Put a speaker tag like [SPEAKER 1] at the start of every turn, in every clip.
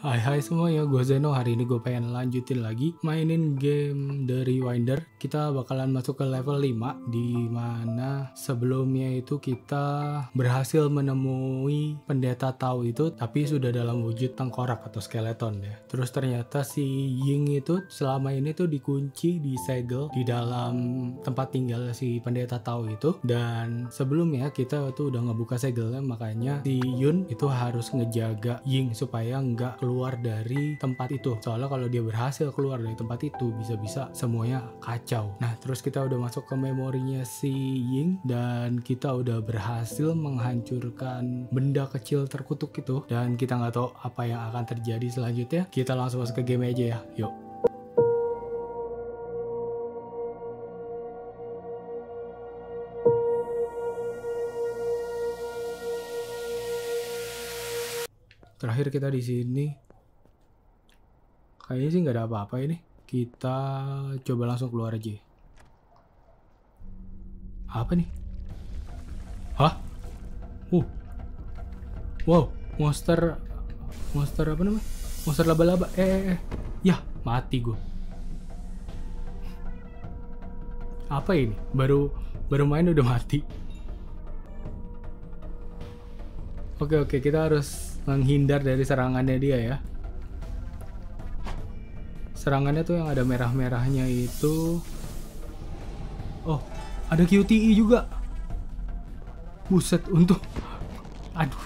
[SPEAKER 1] Hai semuanya, gue Zeno. Hari ini gue pengen lanjutin lagi mainin game The Rewinder. Kita bakalan masuk ke level 5, di mana sebelumnya itu kita berhasil menemui pendeta Tau itu, tapi sudah dalam wujud tengkorak atau skeleton ya. Terus ternyata si Ying itu selama ini tuh dikunci, disegel di dalam tempat tinggal si pendeta Tau itu. Dan sebelumnya kita tuh udah ngebuka segelnya, makanya si Yun itu harus ngejaga Ying supaya nggak keluar dari tempat itu. Soalnya kalau dia berhasil keluar dari tempat itu, bisa-bisa semuanya kacau. Nah, terus kita udah masuk ke memorinya si Ying dan kita udah berhasil menghancurkan benda kecil terkutuk itu. Dan kita nggak tahu apa yang akan terjadi selanjutnya. Kita langsung masuk ke game aja ya. Yuk. Terakhir kita di sini. Kayaknya sih nggak ada apa-apa ini. Kita coba langsung keluar aja. Apa nih? Hah? Wow, monster apa namanya? Monster laba-laba. Yah, mati gue. Apa ini? Baru main udah mati. Oke, kita harus menghindar dari serangannya dia ya. Serangannya tuh yang ada merah-merahnya itu. Oh, ada QTE juga. Buset, untuk. Aduh.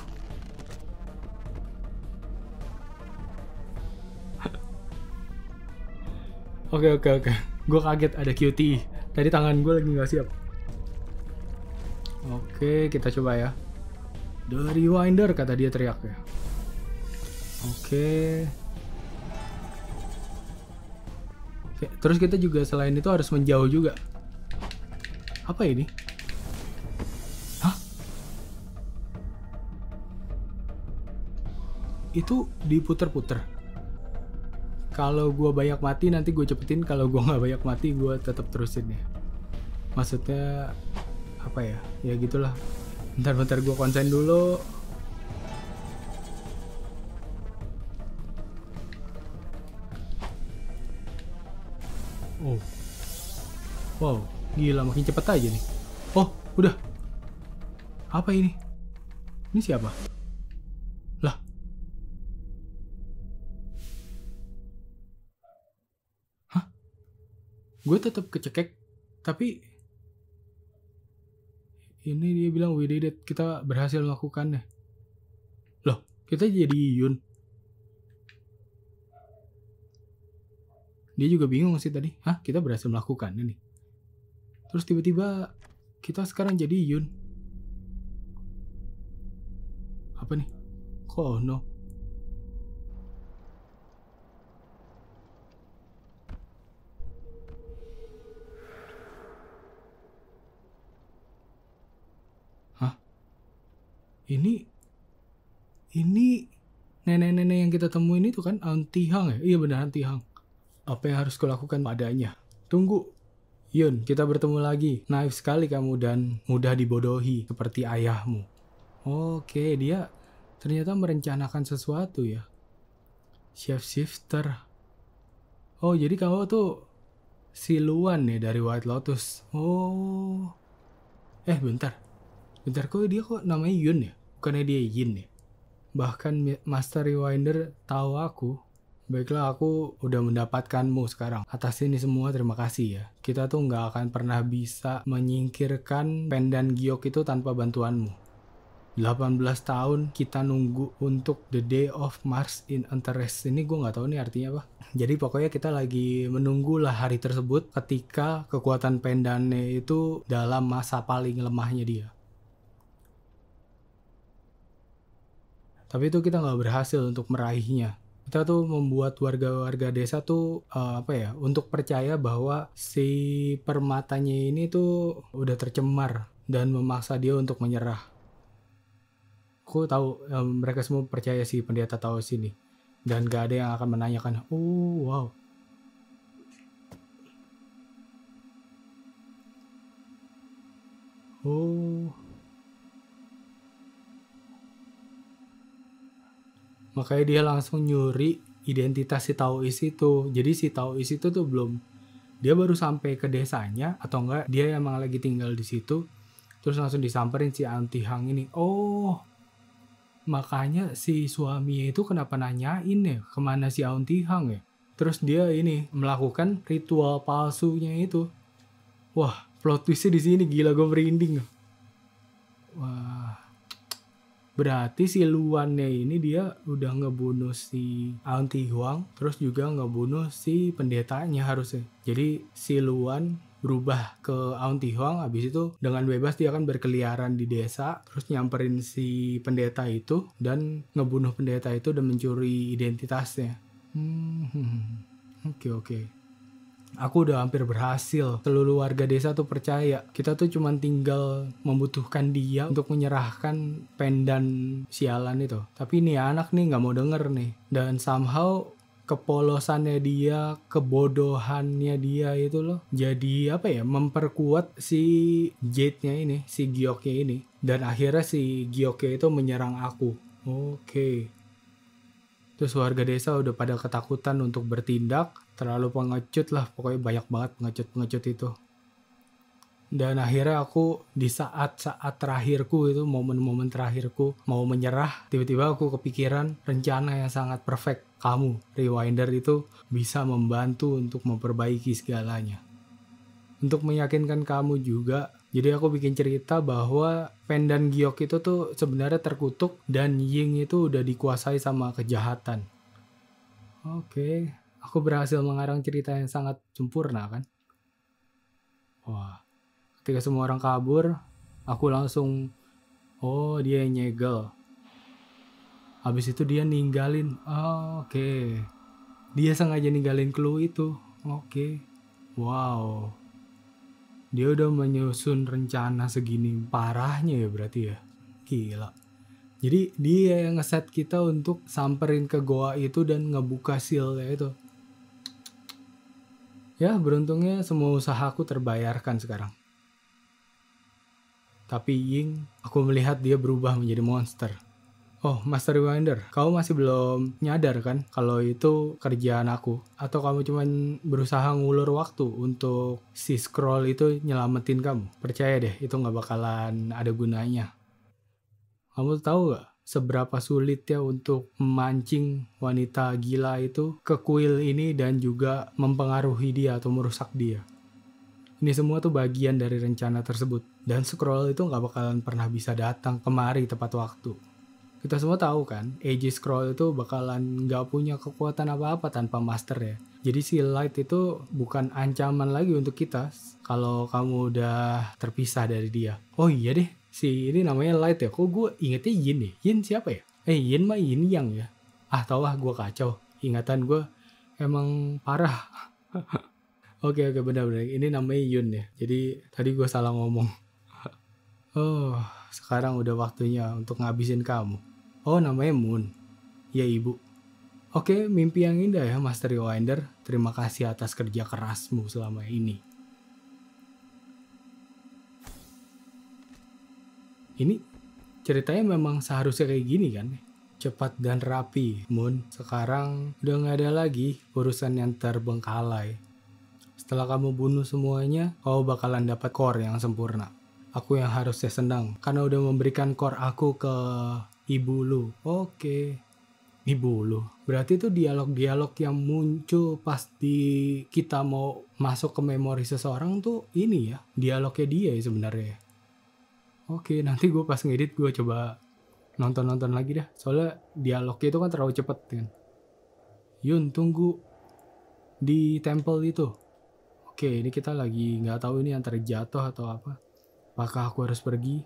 [SPEAKER 1] Oke. Gue kaget ada QTE. Tadi tangan gue lagi gak siap. Oke, kita coba ya. The Rewinder, kata dia teriak ya. Oke, terus kita juga selain itu harus menjauh juga. Apa ini? Hah? Itu diputer-puter. Kalau gue banyak mati nanti gue cepetin, kalau gue nggak banyak mati gue tetap terusin ya. Maksudnya apa ya? Ya gitulah. Bentar gue konsen dulu. Oh, wow, gila makin cepet aja nih. Oh, udah. Apa ini? Ini siapa? Lah. Hah? Gue tetap kecekek, tapi ini dia bilang we did it, kita berhasil melakukannya. Loh, kita jadi Yun. Dia juga bingung sih tadi. Hah, kita berhasil melakukannya nih. Terus tiba-tiba kita sekarang jadi Yun. Apa nih? Kok no? Hah? Ini nenek-nenek yang kita temuin itu kan Auntie Hang ya? Iya benar, Auntie Hang. Apa yang harus kulakukan padanya? Tunggu. Yun, kita bertemu lagi. Naif sekali kamu dan mudah dibodohi seperti ayahmu. Oke, dia ternyata merencanakan sesuatu ya. Shifter. Oh, jadi kamu tuh siluan nih dari White Lotus. Oh. Bentar. Kok dia kok namanya Yun ya? Bukannya dia Yin ya? Bahkan Master Rewinder tahu aku. Baiklah, aku udah mendapatkanmu sekarang. Atas ini semua terima kasih ya. Kita tuh nggak akan pernah bisa menyingkirkan Pendan Giok itu tanpa bantuanmu. 18 tahun kita nunggu untuk the day of Mars in Interest. Ini gue nggak tahu nih artinya apa. Jadi pokoknya kita lagi menunggulah hari tersebut ketika kekuatan pendannya itu dalam masa paling lemahnya dia. Tapi itu kita nggak berhasil untuk meraihnya. Kita tuh membuat warga-warga desa tuh untuk percaya bahwa si permatanya ini tuh udah tercemar dan memaksa dia untuk menyerah. Aku tahu mereka semua percaya si pendeta tahu sini dan gak ada yang akan menanyakan. Oh wow. Oh. Makanya dia langsung nyuri identitas si Taois itu. Jadi si Taois itu tuh dia baru sampai ke desanya, atau enggak dia emang lagi tinggal di situ, terus langsung disamperin si Auntie Hang ini. Oh, makanya si suami itu kenapa nanyain ya kemana si Auntie Hang ya. Terus dia ini melakukan ritual palsunya itu. Wah, plot twistnya di sini gila, gue merinding. Wah, berarti si Luannya ini dia udah ngebunuh si Auntie Huang, terus juga ngebunuh si pendetanya harusnya. Jadi si Luan berubah ke Auntie Huang, habis itu dengan bebas dia akan berkeliaran di desa, terus nyamperin si pendeta itu dan ngebunuh pendeta itu dan mencuri identitasnya. Oke. Aku udah hampir berhasil. Seluruh warga desa tuh percaya kita tuh cuman tinggal membutuhkan dia untuk menyerahkan pendan sialan itu. Tapi nih anak nih nggak mau denger nih. Dan somehow kepolosannya dia, kebodohannya dia itu loh, jadi apa ya, memperkuat si Jade-nya ini, si Gyoknya ini. Dan akhirnya si Gyoknya itu menyerang aku. Oke. Terus warga desa udah pada ketakutan untuk bertindak, terlalu pengecut lah, pokoknya banyak banget pengecut-pengecut itu. Dan akhirnya aku di saat-saat terakhirku itu, momen-momen terakhirku mau menyerah, tiba-tiba aku kepikiran rencana yang sangat perfect. Kamu, Rewinder itu bisa membantu untuk memperbaiki segalanya. Untuk meyakinkan kamu juga, jadi aku bikin cerita bahwa pendan giok itu tuh sebenarnya terkutuk dan Ying itu udah dikuasai sama kejahatan. Oke, aku berhasil mengarang cerita yang sangat sempurna kan? Wah, ketika semua orang kabur, aku langsung, oh dia yang nyegel. Habis itu dia ninggalin, oke. Dia sengaja ninggalin clue itu, oke. Wow. Dia udah menyusun rencana segini parahnya ya berarti ya. Gila. Jadi dia yang ngeset kita untuk samperin ke goa itu dan ngebuka sealnya itu. Ya beruntungnya semua usahaku terbayarkan sekarang. Tapi Ying, aku melihat dia berubah menjadi monster. Oh, Master Rewinder, kamu masih belum nyadar kan kalau itu kerjaan aku? Atau kamu cuma berusaha ngulur waktu untuk si scroll itu nyelamatin kamu? Percaya deh, itu gak bakalan ada gunanya. Kamu tahu gak seberapa sulit ya untuk memancing wanita gila itu ke kuil ini dan juga mempengaruhi dia atau merusak dia? Ini semua tuh bagian dari rencana tersebut. Dan scroll itu gak bakalan pernah bisa datang kemari tepat waktu. Kita semua tahu kan, AJ Scroll itu bakalan nggak punya kekuatan apa-apa tanpa master ya. Jadi si Light itu bukan ancaman lagi untuk kita kalau kamu udah terpisah dari dia. Oh iya deh, si ini namanya Light ya. Kok gue ingetnya Yin ya? Yin siapa ya? Yin mah Yin Yang ya. Tau lah gue kacau. Ingatan gue emang parah. Oke, benar-benar. Ini namanya Yun ya. Jadi tadi gue salah ngomong. Oh, sekarang udah waktunya untuk ngabisin kamu. Oh, namanya Moon. Ya, Ibu. Oke, mimpi yang indah ya, Master Rewinder. Terima kasih atas kerja kerasmu selama ini. Ini ceritanya memang seharusnya kayak gini kan? Cepat dan rapi, Moon. Sekarang udah gak ada lagi urusan yang terbengkalai. Setelah kamu bunuh semuanya, kau bakalan dapat core yang sempurna. Aku yang harusnya senang karena udah memberikan core aku ke ibu lu. Oke. Ibu lu. Berarti itu dialog-dialog yang muncul pas kita mau masuk ke memori seseorang tuh ini ya. Dialognya dia ya sebenarnya. Oke, nanti gue pas ngedit gue coba nonton lagi dah. Soalnya dialognya itu kan terlalu cepet kan. Yun, tunggu di temple itu. Oke, ini kita lagi nggak tahu ini antara jatuh atau apa. Apakah aku harus pergi?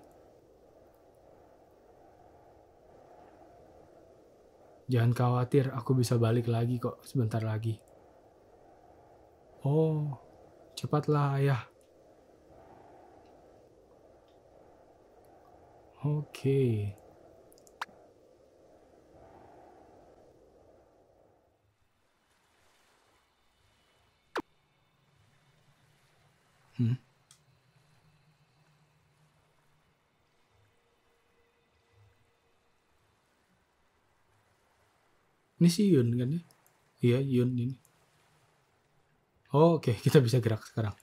[SPEAKER 1] Jangan khawatir, aku bisa balik lagi kok sebentar lagi. Oh, cepatlah ayah. Oke. Ini si Yun kan ya? Iya, Yun ini. Oh, oke, kita bisa gerak sekarang.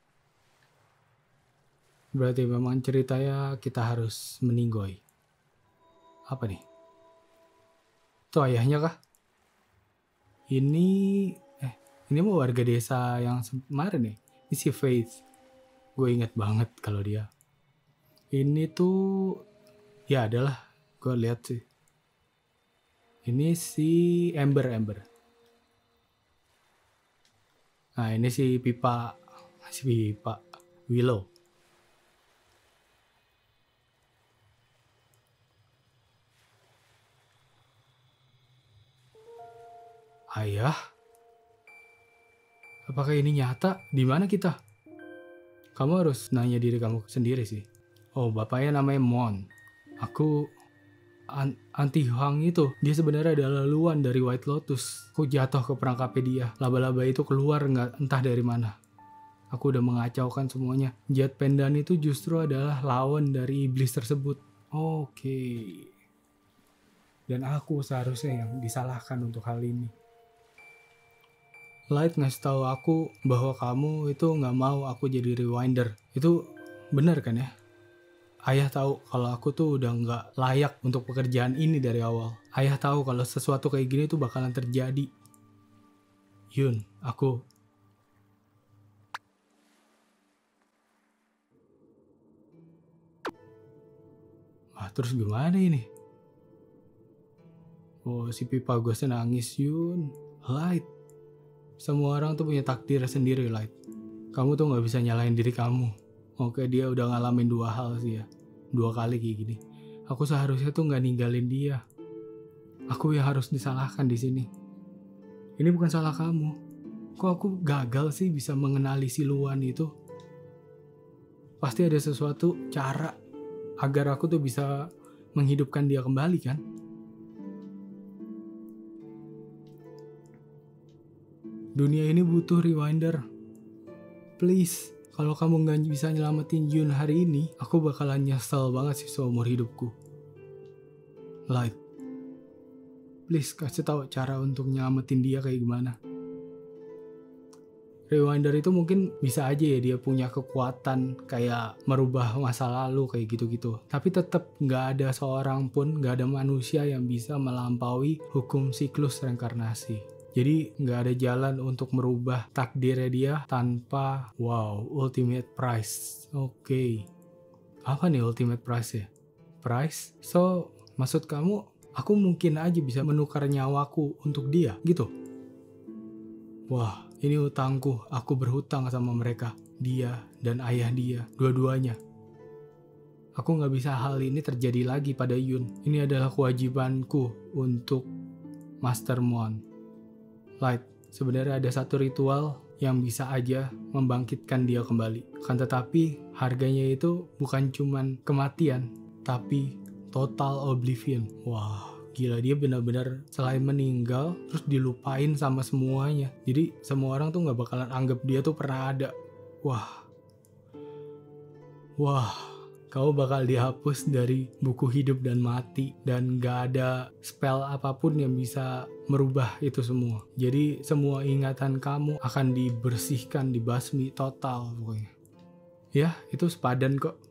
[SPEAKER 1] Berarti memang ceritanya kita harus meninggoy. Apa nih? Itu ayahnya kah? Ini ini mau warga desa yang kemarin nih. Ini si Faith. Gue inget banget kalau dia. Ini tuh ya adalah gue lihat sih. Ini si Ember. Nah, ini si Pipa Willow. Ayah? Apakah ini nyata? Di mana kita? Kamu harus nanya diri kamu sendiri sih. Oh, bapaknya namanya Mon. Aku anti Hang itu. Dia sebenarnya adalah Luan dari White Lotus. Aku jatuh ke perangkapnya dia. Laba-laba itu keluar entah dari mana. Aku udah mengacaukan semuanya. Jet Pendan itu justru adalah lawan dari iblis tersebut. Oke. Dan aku seharusnya yang disalahkan untuk hal ini. Light ngasih tahu aku bahwa kamu itu nggak mau aku jadi rewinder. Itu benar kan ya? Ayah tahu kalau aku tuh udah nggak layak untuk pekerjaan ini dari awal. Ayah tahu kalau sesuatu kayak gini tuh bakalan terjadi. Yun, aku... terus gimana ini? Oh, si Pipa gue nangis, Yun. Light. Semua orang tuh punya takdir sendiri, Light. Kamu tuh gak bisa nyalahin diri kamu. Oke, dia udah ngalamin 2 hal sih ya. 2 kali kayak gini. Aku seharusnya tuh gak ninggalin dia. Aku yang harus disalahkan di sini. Ini bukan salah kamu. Kok aku gagal sih bisa mengenali si Luan itu? Pasti ada sesuatu cara agar aku tuh bisa menghidupkan dia kembali kan? Dunia ini butuh rewinder. Please, kalau kamu gak bisa nyelamatin Yun hari ini, aku bakalan nyesel banget sih seumur hidupku. Light, please kasih tahu cara untuk nyelamatin dia kayak gimana. Rewinder itu mungkin bisa aja ya dia punya kekuatan kayak merubah masa lalu kayak gitu-gitu. Tapi tetap gak ada seorang pun, gak ada manusia yang bisa melampaui hukum siklus reinkarnasi. Jadi gak ada jalan untuk merubah takdirnya dia tanpa ultimate price. Oke. Apa nih ultimate price ya? Price? So, maksud kamu aku mungkin aja bisa menukar nyawaku untuk dia gitu? Wah. Ini hutangku, aku berhutang sama mereka, dia dan ayah dia, dua-duanya. Aku gak bisa hal ini terjadi lagi pada Yun. Ini adalah kewajibanku untuk Master Mon. Light, sebenarnya ada satu ritual yang bisa aja membangkitkan dia kembali. Kan tetapi harganya itu bukan cuman kematian, tapi total oblivion. Wah. Gila, dia benar-benar selain meninggal terus dilupain sama semuanya. Jadi semua orang tuh gak bakalan anggap dia tuh pernah ada. Wah, kau bakal dihapus dari buku hidup dan mati. Dan gak ada spell apapun yang bisa merubah itu semua. Jadi semua ingatan kamu akan dibersihkan, dibasmi total pokoknya. Ya, itu sepadan kok.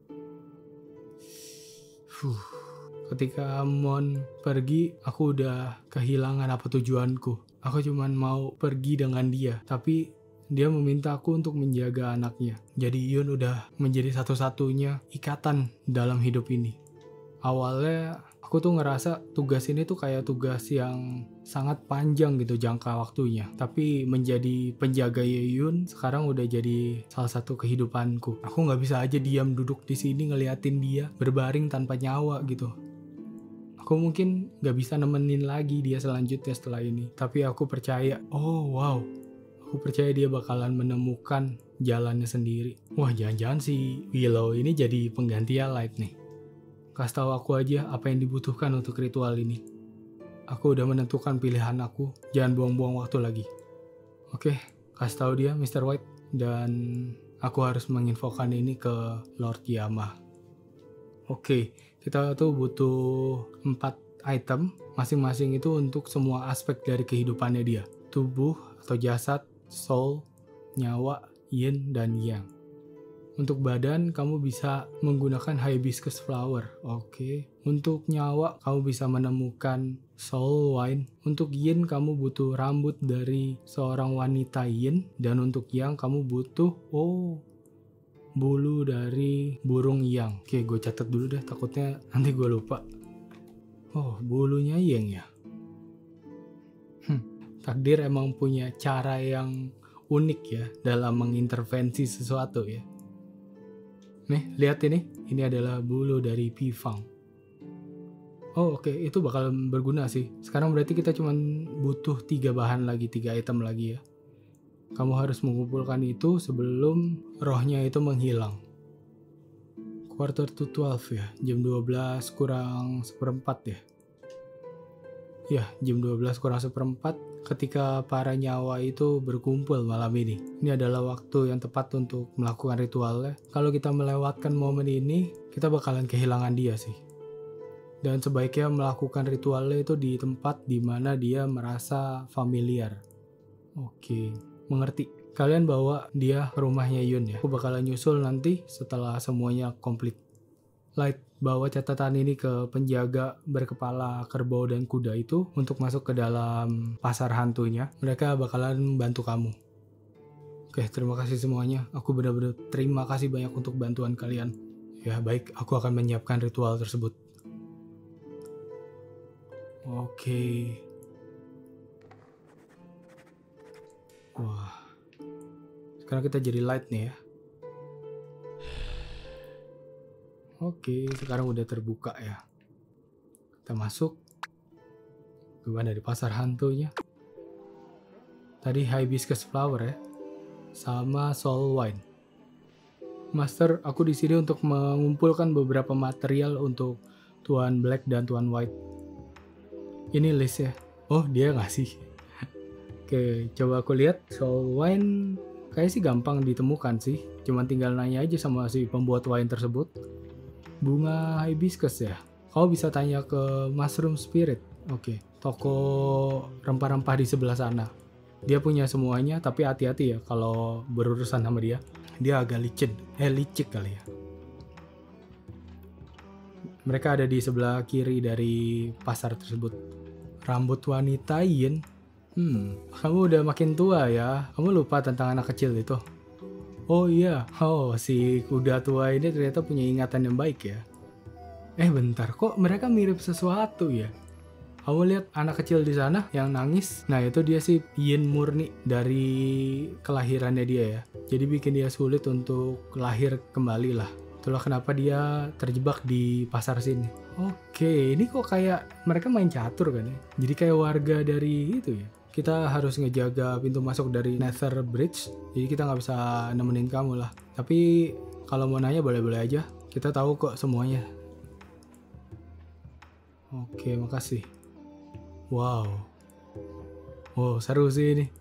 [SPEAKER 1] Ketika Mon pergi, aku udah kehilangan apa tujuanku. Aku cuman mau pergi dengan dia, tapi dia meminta aku untuk menjaga anaknya. Jadi Yun udah menjadi satu-satunya ikatan dalam hidup ini. Awalnya aku tuh ngerasa tugas ini tuh kayak tugas yang sangat panjang gitu jangka waktunya. Tapi menjadi penjaga Yun sekarang udah jadi salah satu kehidupanku. Aku gak bisa aja diam duduk di sini ngeliatin dia berbaring tanpa nyawa gitu. Aku mungkin gak bisa nemenin lagi dia selanjutnya setelah ini. Tapi aku percaya, aku percaya dia bakalan menemukan jalannya sendiri. Wah, jangan-jangan si Willow ini jadi pengganti Light nih. Kasih tahu aku aja apa yang dibutuhkan untuk ritual ini. Aku udah menentukan pilihan aku, jangan buang-buang waktu lagi. Oke, kasih tahu dia Mr. White. Dan aku harus menginfokan ini ke Lord Yama. Oke, kita tuh butuh 4 item masing-masing itu untuk semua aspek dari kehidupannya dia. Tubuh atau jasad, soul, nyawa, yin, dan yang. Untuk badan, kamu bisa menggunakan hibiscus flower. Oke. Untuk nyawa, kamu bisa menemukan soul wine. Untuk yin, kamu butuh rambut dari seorang wanita yin. Dan untuk yang, kamu butuh bulu dari burung yang. Oke, gue catat dulu deh. Takutnya nanti gue lupa. Oh, bulunya yang ya. Takdir emang punya cara yang unik ya dalam mengintervensi sesuatu ya. Nih, lihat ini. Ini adalah bulu dari pifang. Oh, oke. Itu bakal berguna sih. Sekarang berarti kita cuma butuh 3 bahan lagi, 3 item lagi ya. Kamu harus mengumpulkan itu sebelum rohnya itu menghilang. Quarter to 12 ya. Jam 12 kurang seperempat ya. Ya, jam 12 kurang seperempat ketika para nyawa itu berkumpul malam ini. Ini adalah waktu yang tepat untuk melakukan ritualnya. Kalau kita melewatkan momen ini, kita bakalan kehilangan dia sih. Dan sebaiknya melakukan ritualnya itu di tempat di mana dia merasa familiar. Oke, mengerti. Kalian bawa dia ke rumahnya Yun ya. Aku bakalan nyusul nanti setelah semuanya komplit. Light, bawa catatan ini ke penjaga berkepala kerbau dan kuda itu untuk masuk ke dalam pasar hantunya. Mereka bakalan bantu kamu. Oke, terima kasih semuanya. Aku benar-benar terima kasih banyak untuk bantuan kalian. Ya, baik. Aku akan menyiapkan ritual tersebut. Oke. Wah. Sekarang kita jadi light nih ya. Oke, sekarang udah terbuka ya. Kita masuk. Gimana di pasar hantunya? Tadi hibiscus flower ya. Sama soul wine. Master, aku di sini untuk mengumpulkan beberapa material untuk Tuan Black dan Tuan White. Ini list ya. Oh, dia ngasih. Oke, coba aku lihat. Soul wine kayaknya sih gampang ditemukan sih. Cuman tinggal nanya aja sama si pembuat wine tersebut. Bunga hibiscus ya. Kau bisa tanya ke Mushroom Spirit. Oke, toko rempah-rempah di sebelah sana. Dia punya semuanya, tapi hati-hati ya kalau berurusan sama dia. Dia agak licik kali ya. Mereka ada di sebelah kiri dari pasar tersebut. Rambut wanita yin. Kamu udah makin tua ya. Kamu lupa tentang anak kecil itu. Oh iya, si kuda tua ini ternyata punya ingatan yang baik ya. Bentar, kok mereka mirip sesuatu ya? Kamu lihat anak kecil di sana yang nangis? Nah, itu dia sih yin murni dari kelahirannya dia ya. Jadi bikin dia sulit untuk lahir kembali lah. Itulah kenapa dia terjebak di pasar sini. Oke, ini kok kayak mereka main catur kan ya? Jadi kayak warga dari itu ya. Kita harus ngejaga pintu masuk dari Nether Bridge. Jadi kita nggak bisa nemenin kamu lah. Tapi kalau mau nanya boleh-boleh aja. Kita tahu kok semuanya. Oke, makasih. Wow, seru sih ini.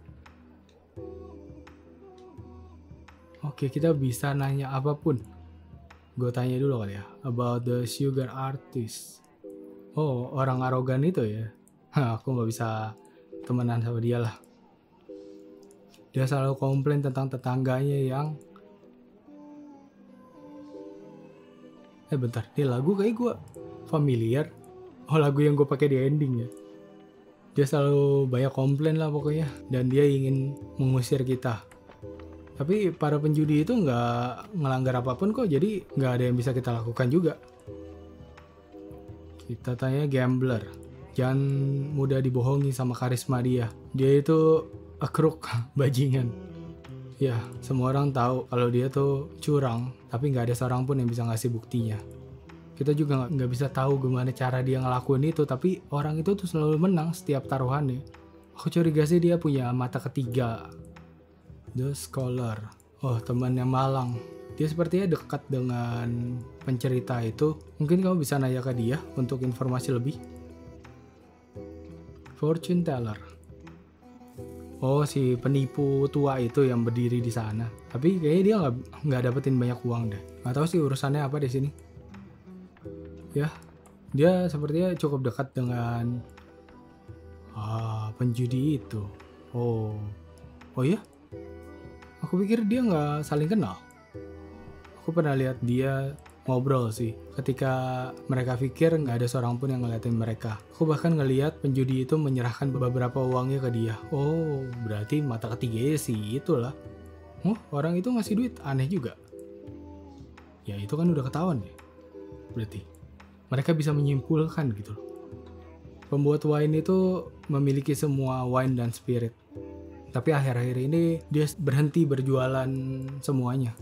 [SPEAKER 1] Oke, kita bisa nanya apapun. Gue tanya dulu kali ya. About the sugar artist. Oh, orang arogan itu ya. Aku nggak bisa temenan sama dia lah. Dia selalu komplain tentang tetangganya yang bentar, ini lagu kayak gue familiar. Oh, lagu yang gue pakai di ending ya. Dia selalu banyak komplain lah pokoknya, dan dia ingin mengusir kita. Tapi para penjudi itu nggak ngelanggar apapun kok, jadi nggak ada yang bisa kita lakukan juga. Kita tanya gambler. Jangan mudah dibohongi sama karisma dia. Dia itu a crook, bajingan. Ya, semua orang tahu kalau dia tuh curang, tapi nggak ada seorang pun yang bisa ngasih buktinya. Kita juga nggak bisa tahu gimana cara dia ngelakuin itu, tapi orang itu tuh selalu menang setiap taruhannya. Aku curiga sih dia punya mata ketiga. The Scholar. Oh, teman yang malang. Dia sepertinya dekat dengan pencerita itu. Mungkin kamu bisa nanya ke dia untuk informasi lebih. Fortune teller. Oh, si penipu tua itu yang berdiri di sana. Tapi kayaknya dia nggak dapetin banyak uang deh. Nggak tahu sih urusannya apa di sini. Ya, Dia sepertinya cukup dekat dengan penjudi itu. Oh ya? Aku pikir dia nggak saling kenal. Aku pernah lihat dia ngobrol sih ketika mereka pikir nggak ada seorang pun yang ngeliatin mereka. Aku bahkan ngeliat penjudi itu menyerahkan beberapa uangnya ke dia. Oh, berarti mata ketiganya sih itulah. Orang itu ngasih duit, aneh juga. Ya itu kan udah ketahuan ya. Berarti mereka bisa menyimpulkan gitu loh. Pembuat wine itu memiliki semua wine dan spirit. Tapi akhir-akhir ini dia berhenti berjualan semuanya.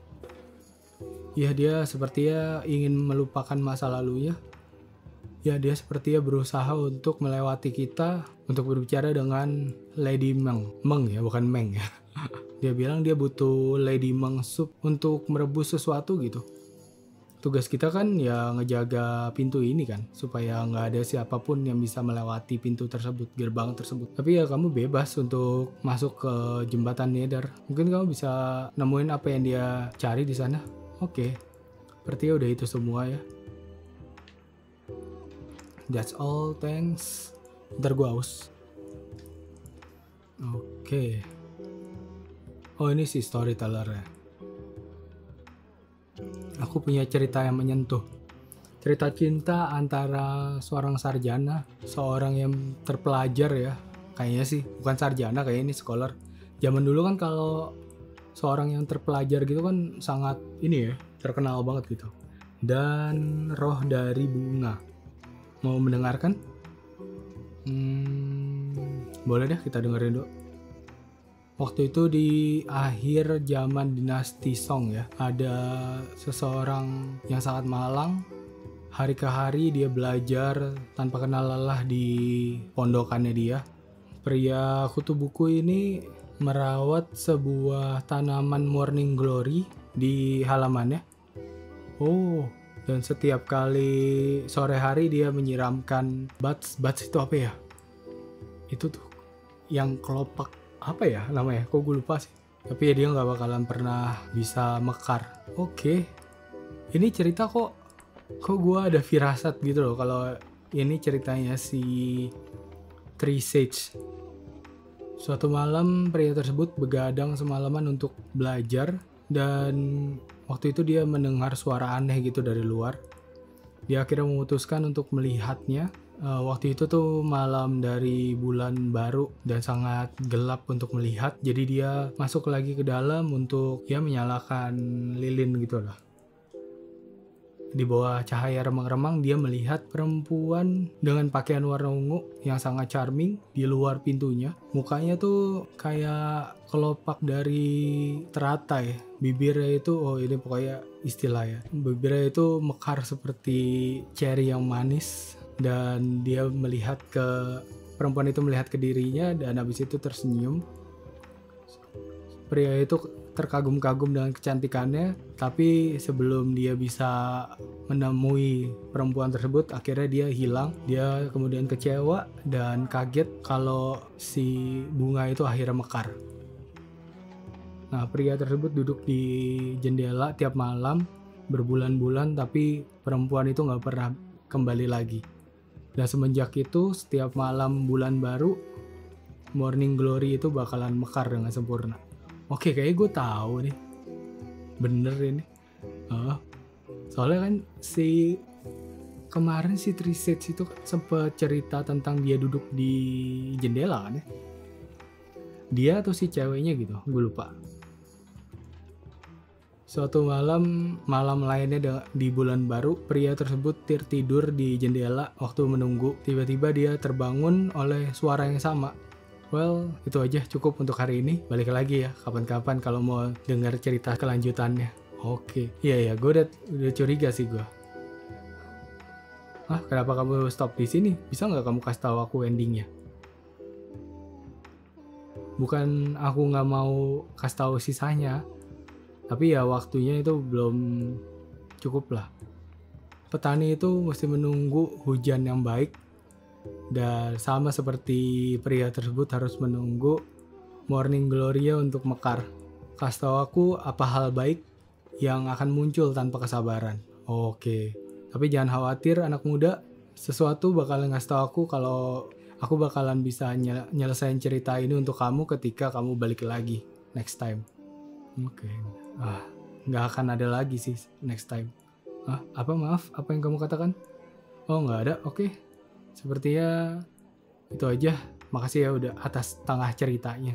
[SPEAKER 1] Ya dia sepertinya ingin melupakan masa lalunya. Ya dia sepertinya berusaha untuk melewati kita untuk berbicara dengan Lady Meng. Meng ya, bukan Meng ya. Dia bilang dia butuh Lady Meng Soup untuk merebus sesuatu gitu. Tugas kita kan ya ngejaga pintu ini kan, supaya nggak ada siapapun yang bisa melewati pintu tersebut, gerbang tersebut. Tapi ya kamu bebas untuk masuk ke jembatan Nether. Mungkin kamu bisa nemuin apa yang dia cari di sana. Oke, berarti udah itu semua ya. That's all, thanks. Ntar gua aus. Oke. Oh ini si storyteller-nya. Aku punya cerita yang menyentuh. Cerita cinta antara seorang sarjana, seorang yang terpelajar ya. Kayaknya sih, bukan sarjana, kayak ini scholar. Zaman dulu kan kalau seorang yang terpelajar gitu kan sangat ini ya, terkenal banget gitu. Dan roh dari bunga. Mau mendengarkan? Boleh deh kita dengerin dulu. Waktu itu di akhir zaman dinasti Song ya, ada seseorang yang sangat malang. Hari ke hari dia belajar tanpa kenal lelah di pondokannya dia. Pria kutu buku ini merawat sebuah tanaman morning glory di halamannya. Oh, dan setiap kali sore hari dia menyiramkan bats itu apa ya? Itu tuh yang kelopak apa ya namanya? Kok gue lupa sih. Tapi ya dia nggak bakalan pernah bisa mekar. Oke. Ini cerita kok gue ada firasat gitu loh kalau ini ceritanya si Tree Sage. Suatu malam pria tersebut begadang semalaman untuk belajar dan waktu itu dia mendengar suara aneh gitu dari luar. Dia akhirnya memutuskan untuk melihatnya. Waktu itu tuh malam dari bulan baru dan sangat gelap untuk melihat. Jadi dia masuk lagi ke dalam untuk ya menyalakan lilin gitu lah. Di bawah cahaya remang-remang dia melihat perempuan dengan pakaian warna ungu yang sangat charming di luar pintunya. Mukanya tuh kayak kelopak dari teratai. Bibirnya itu, oh ini pokoknya istilah ya. Bibirnya itu mekar seperti cherry yang manis. Dan dia melihat perempuan itu melihat ke dirinya dan habis itu tersenyum. Pria itu terkagum-kagum dengan kecantikannya, tapi sebelum dia bisa menemui perempuan tersebut, akhirnya dia hilang. Dia kemudian kecewa dan kaget kalau si bunga itu akhirnya mekar. Nah, pria tersebut duduk di jendela tiap malam berbulan-bulan, tapi perempuan itu nggak pernah kembali lagi. Dan semenjak itu, setiap malam bulan baru, morning glory itu bakalan mekar dengan sempurna. Oke, kayaknya gue tahu nih. Bener ini. Soalnya kan kemarin si Tree Sage itu sempet cerita tentang dia duduk di jendela kan ya. Dia atau si ceweknya gitu, gue lupa. Suatu malam lainnya di bulan baru, pria tersebut tertidur di jendela waktu menunggu. Tiba-tiba dia terbangun oleh suara yang sama. Well, itu aja cukup untuk hari ini. Balik lagi ya, kapan-kapan kalau mau dengar cerita kelanjutannya. Oke, iya, gue udah curiga sih gue. Kenapa kamu stop di sini? Bisa nggak kamu kasih tahu aku endingnya? Bukan aku nggak mau kasih tahu sisanya, tapi ya waktunya itu belum cukup lah. Petani itu mesti menunggu hujan yang baik. Dan sama seperti pria tersebut harus menunggu morning glory untuk mekar. Kasih tahu aku apa hal baik yang akan muncul tanpa kesabaran. Oke. Tapi jangan khawatir anak muda, sesuatu bakalan ngasih tau aku kalau aku bakalan bisa nyelesain cerita ini untuk kamu ketika kamu balik lagi next time. Oke. Nggak akan ada lagi sih next time. Apa maaf? Apa yang kamu katakan? Oh nggak ada, oke. Sepertinya itu aja. Makasih ya udah atas tengah ceritanya.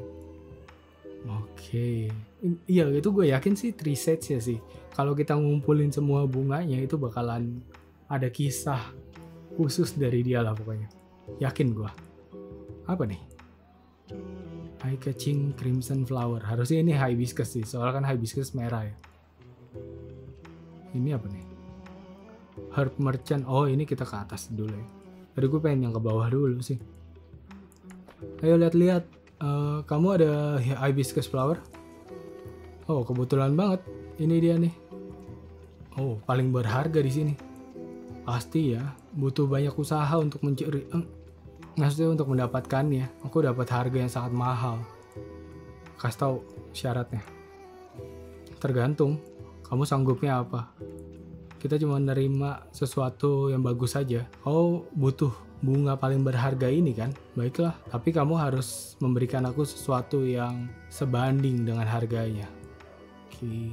[SPEAKER 1] Oke. Iya itu gue yakin sih 3 sets ya sih. Kalau kita ngumpulin semua bunganya itu bakalan ada kisah khusus dari dia lah pokoknya. Yakin gue. Apa nih? Eye catching crimson flower. Harusnya ini hibiscus sih. Soalnya kan hibiscus merah ya. Ini apa nih? Herb merchant. Oh ini kita ke atas dulu ya. Tadi gue pengen yang ke bawah dulu sih. Ayo lihat-lihat. Kamu ada hibiscus flower? Oh kebetulan banget. Ini dia nih. Oh paling berharga di sini. Pasti ya. Butuh banyak usaha untuk mencuri. Maksudnya untuk mendapatkannya. Aku dapat harga yang sangat mahal. Kasih tahu syaratnya. Tergantung. Kamu sanggupnya apa? Kita cuma nerima sesuatu yang bagus saja. Oh butuh bunga paling berharga ini kan? Baiklah, tapi kamu harus memberikan aku sesuatu yang sebanding dengan harganya. Oke.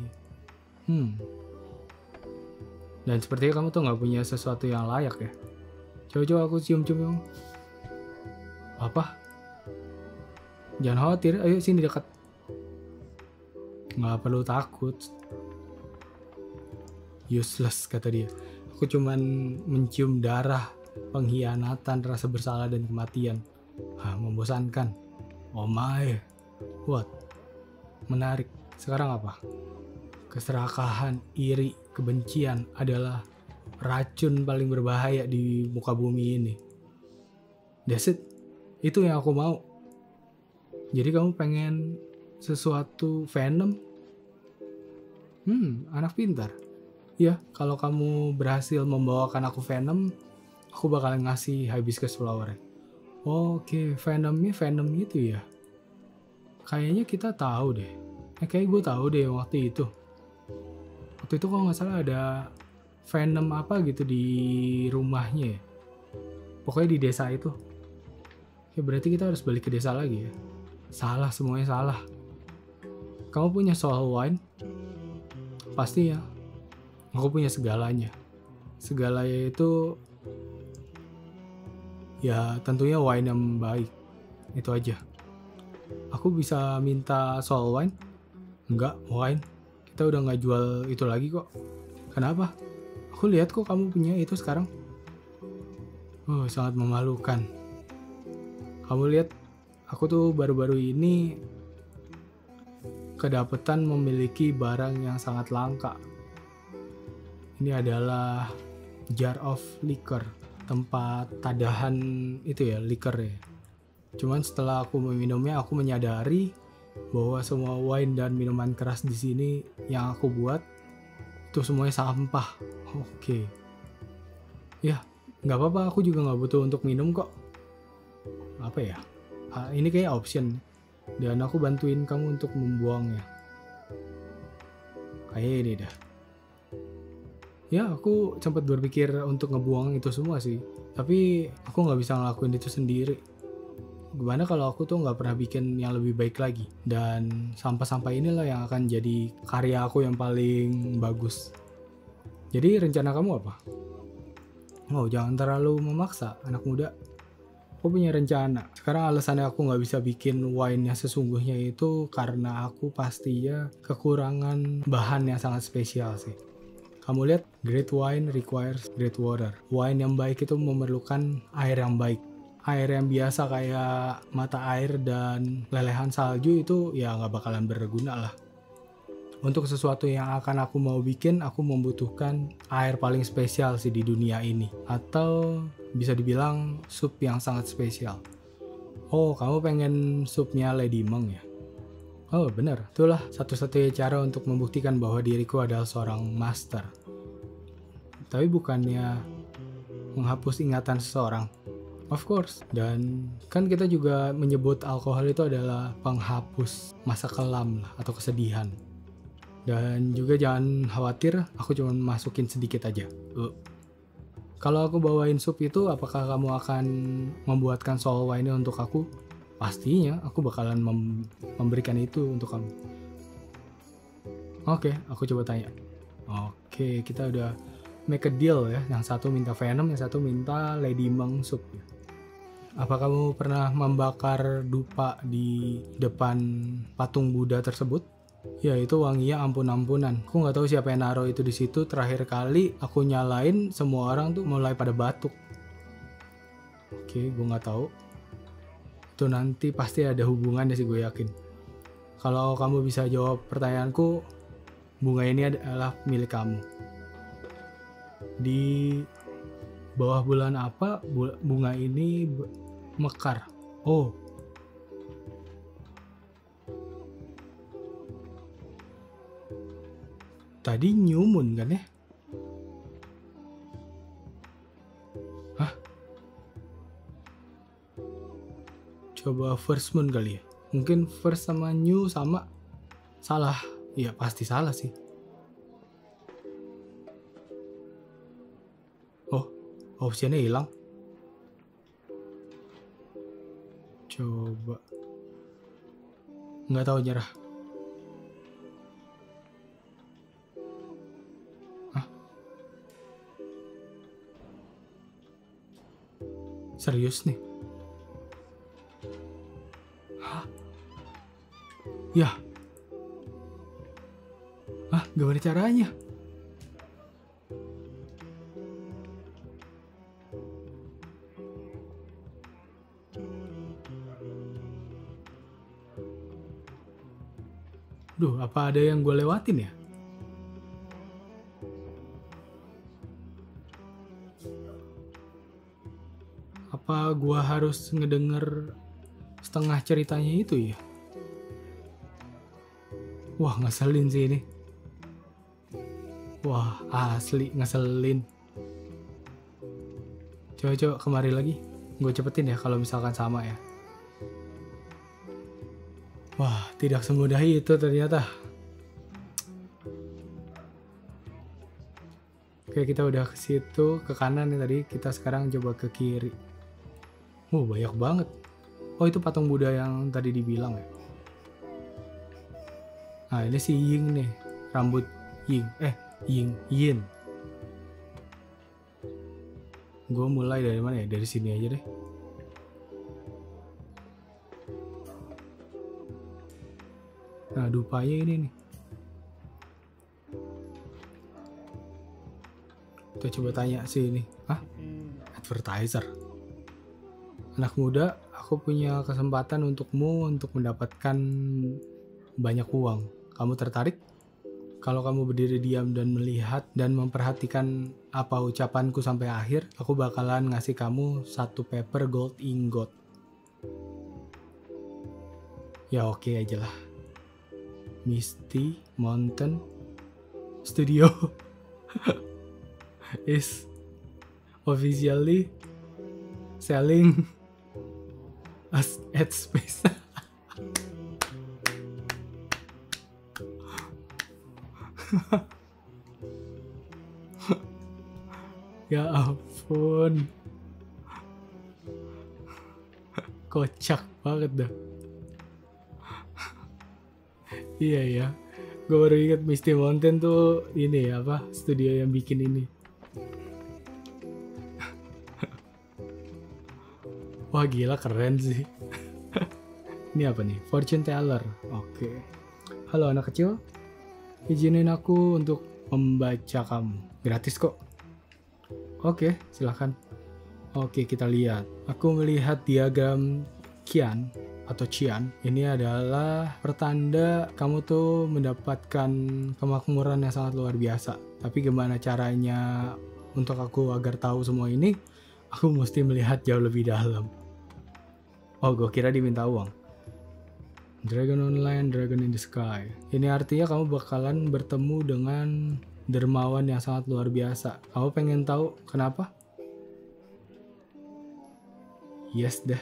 [SPEAKER 1] Dan sepertinya kamu tuh nggak punya sesuatu yang layak ya. Coba aku cium-cium. Apa? Jangan khawatir, ayo sini dekat. Nggak perlu takut. Useless kata dia. Aku cuman mencium darah, pengkhianatan, rasa bersalah dan kematian. Membosankan. Oh my. What? Menarik. Sekarang apa? Keserakahan, iri, kebencian adalah racun paling berbahaya di muka bumi ini. That's it. Itu yang aku mau. Jadi kamu pengen sesuatu venom? Anak pintar. Ya, kalau kamu berhasil membawakan aku venom, aku bakalan ngasih hibiscus flower. Oke, venom itu ya. Kayaknya kita tahu deh. Kayak gue tahu deh waktu itu. Waktu itu kalau nggak salah ada venom apa gitu di rumahnya ya. Pokoknya di desa itu. Ya berarti kita harus balik ke desa lagi ya. Salah, semuanya salah. Kamu punya soul wine? Pasti ya. Aku punya segalanya. Segalanya itu ya tentunya wine yang baik. Itu aja. Aku bisa minta soul wine? Enggak, wine. Kita udah nggak jual itu lagi kok. Kenapa? Aku lihat kok kamu punya itu sekarang. Sangat memalukan. Kamu lihat, aku tuh baru-baru ini kedapetan memiliki barang yang sangat langka. Ini adalah jar of liquor, tempat tadahan itu ya, liquor ya. Cuman setelah aku meminumnya, aku menyadari bahwa semua wine dan minuman keras di sini yang aku buat itu semuanya sampah. Oke. Ya, nggak apa-apa. Aku juga nggak butuh untuk minum kok. Apa ya? Ini kayak option. Dan aku bantuin kamu untuk membuangnya. Kayak ini dah. Ya, aku sempat berpikir untuk ngebuang itu semua sih. Tapi aku nggak bisa ngelakuin itu sendiri. Gimana kalau aku tuh nggak pernah bikin yang lebih baik lagi. Dan sampah-sampah inilah yang akan jadi karya aku yang paling bagus. Jadi rencana kamu apa? Jangan terlalu memaksa anak muda. Aku punya rencana. Sekarang alasannya aku nggak bisa bikin wine yang sesungguhnya itu karena aku pastinya kekurangan bahan yang sangat spesial sih. Kamu lihat, great wine requires great water. Wine yang baik itu memerlukan air yang baik. Air yang biasa kayak mata air dan lelehan salju itu ya nggak bakalan berguna lah. Untuk sesuatu yang akan aku mau bikin, aku membutuhkan air paling spesial sih di dunia ini. Atau bisa dibilang sup yang sangat spesial. Kamu pengen supnya Lady Meng ya? Benar. Itulah satu-satunya cara untuk membuktikan bahwa diriku adalah seorang master. Tapi bukannya menghapus ingatan seseorang. Of course. Dan kan kita juga menyebut alkohol itu adalah penghapus masa kelam lah, atau kesedihan. Dan juga jangan khawatir, aku cuma masukin sedikit aja. Kalau aku bawain sup itu, apakah kamu akan membuatkan soul wine untuk aku? Pastinya, aku bakalan memberikan itu untuk kamu. Oke, aku coba tanya. Oke, kita udah make a deal ya. Yang satu minta Venom, yang satu minta Lady Meng Soup. Apa kamu pernah membakar dupa di depan patung Buddha tersebut? Ya, itu wanginya ampun-ampunan. Aku nggak tahu siapa yang naruh itu di situ. Terakhir kali aku nyalain, semua orang tuh mulai pada batuk. Oke, gue nggak tahu. Itu nanti pasti ada hubungannya sih, gue yakin. Kalau kamu bisa jawab pertanyaanku, bunga ini adalah milik kamu. Di bawah bulan apa bunga ini mekar? Oh, tadi new moon kan ya? Hah? Coba first moon kali ya? Mungkin first sama new sama. Salah. Iya pasti salah sih. Oh, optionnya hilang. Coba. Nggak tahu, nyerah. Hah? Serius nih? Hah? Ya. Hah? Gimana caranya? Duh, apa ada yang gue lewatin ya? Apa gue harus ngedenger setengah ceritanya itu ya? Wah, ngeselin sih ini. Wah, asli ngeselin. Coba kemari lagi. Gue cepetin ya kalau misalkan sama ya. Wah, tidak semudah itu ternyata. Oke, kita udah ke situ, ke kanan nih tadi. Kita sekarang coba ke kiri. Banyak banget. Oh, itu patung Buddha yang tadi dibilang ya. Nah, ini si Ying nih. Rambut Ying. Yin. Gue mulai dari mana ya? Dari sini aja deh. Nah, dupanya ini nih. Kita coba tanya sih ini. Hah? Advertiser. Anak muda, aku punya kesempatan untukmu untuk mendapatkan banyak uang. Kamu tertarik? Kalau kamu berdiri diam dan melihat dan memperhatikan apa ucapanku sampai akhir, aku bakalan ngasih kamu 1 paper gold ingot. Ya oke aja lah. Misty Mountain Studio is officially selling as ad space. Ya ampun, kocak banget dah. Iya ya, gue baru ingat Misty Mountain tuh ini apa, studio yang bikin ini. Wah gila, keren sih. Ini apa nih? Fortune teller. Oke. Halo anak kecil, izinin aku untuk membaca kamu. Gratis kok. Oke, silahkan. Oke, kita lihat. Aku melihat diagram Qian atau Qian. Ini adalah pertanda kamu tuh mendapatkan kemakmuran yang sangat luar biasa. Tapi gimana caranya untuk aku agar tahu semua ini? Aku mesti melihat jauh lebih dalam. Oh, gue kira diminta uang. Dragon online, dragon in the sky. Ini artinya kamu bakalan bertemu dengan dermawan yang sangat luar biasa. Kamu pengen tahu kenapa? Yes dah.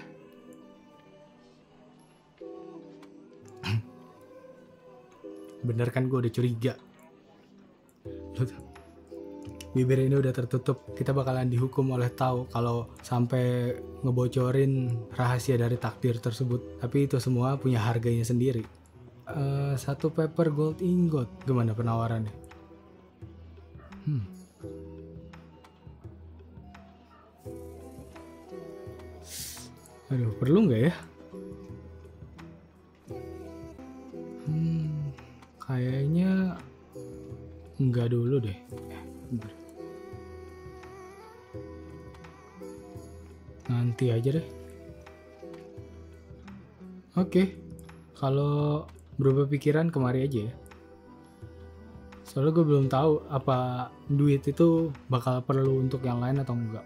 [SPEAKER 1] Bener kan, gue udah curiga. bibir ini udah tertutup. Kita bakalan dihukum oleh Tao kalau sampai ngebocorin rahasia dari takdir tersebut. Tapi itu semua punya harganya sendiri. 1 paper gold ingot. Gimana penawarannya? Aduh, perlu nggak ya? Kayaknya nggak dulu deh. Nanti aja deh. Oke, kalau berubah pikiran kemari aja ya. Soalnya gue belum tahu apa duit itu bakal perlu untuk yang lain atau enggak.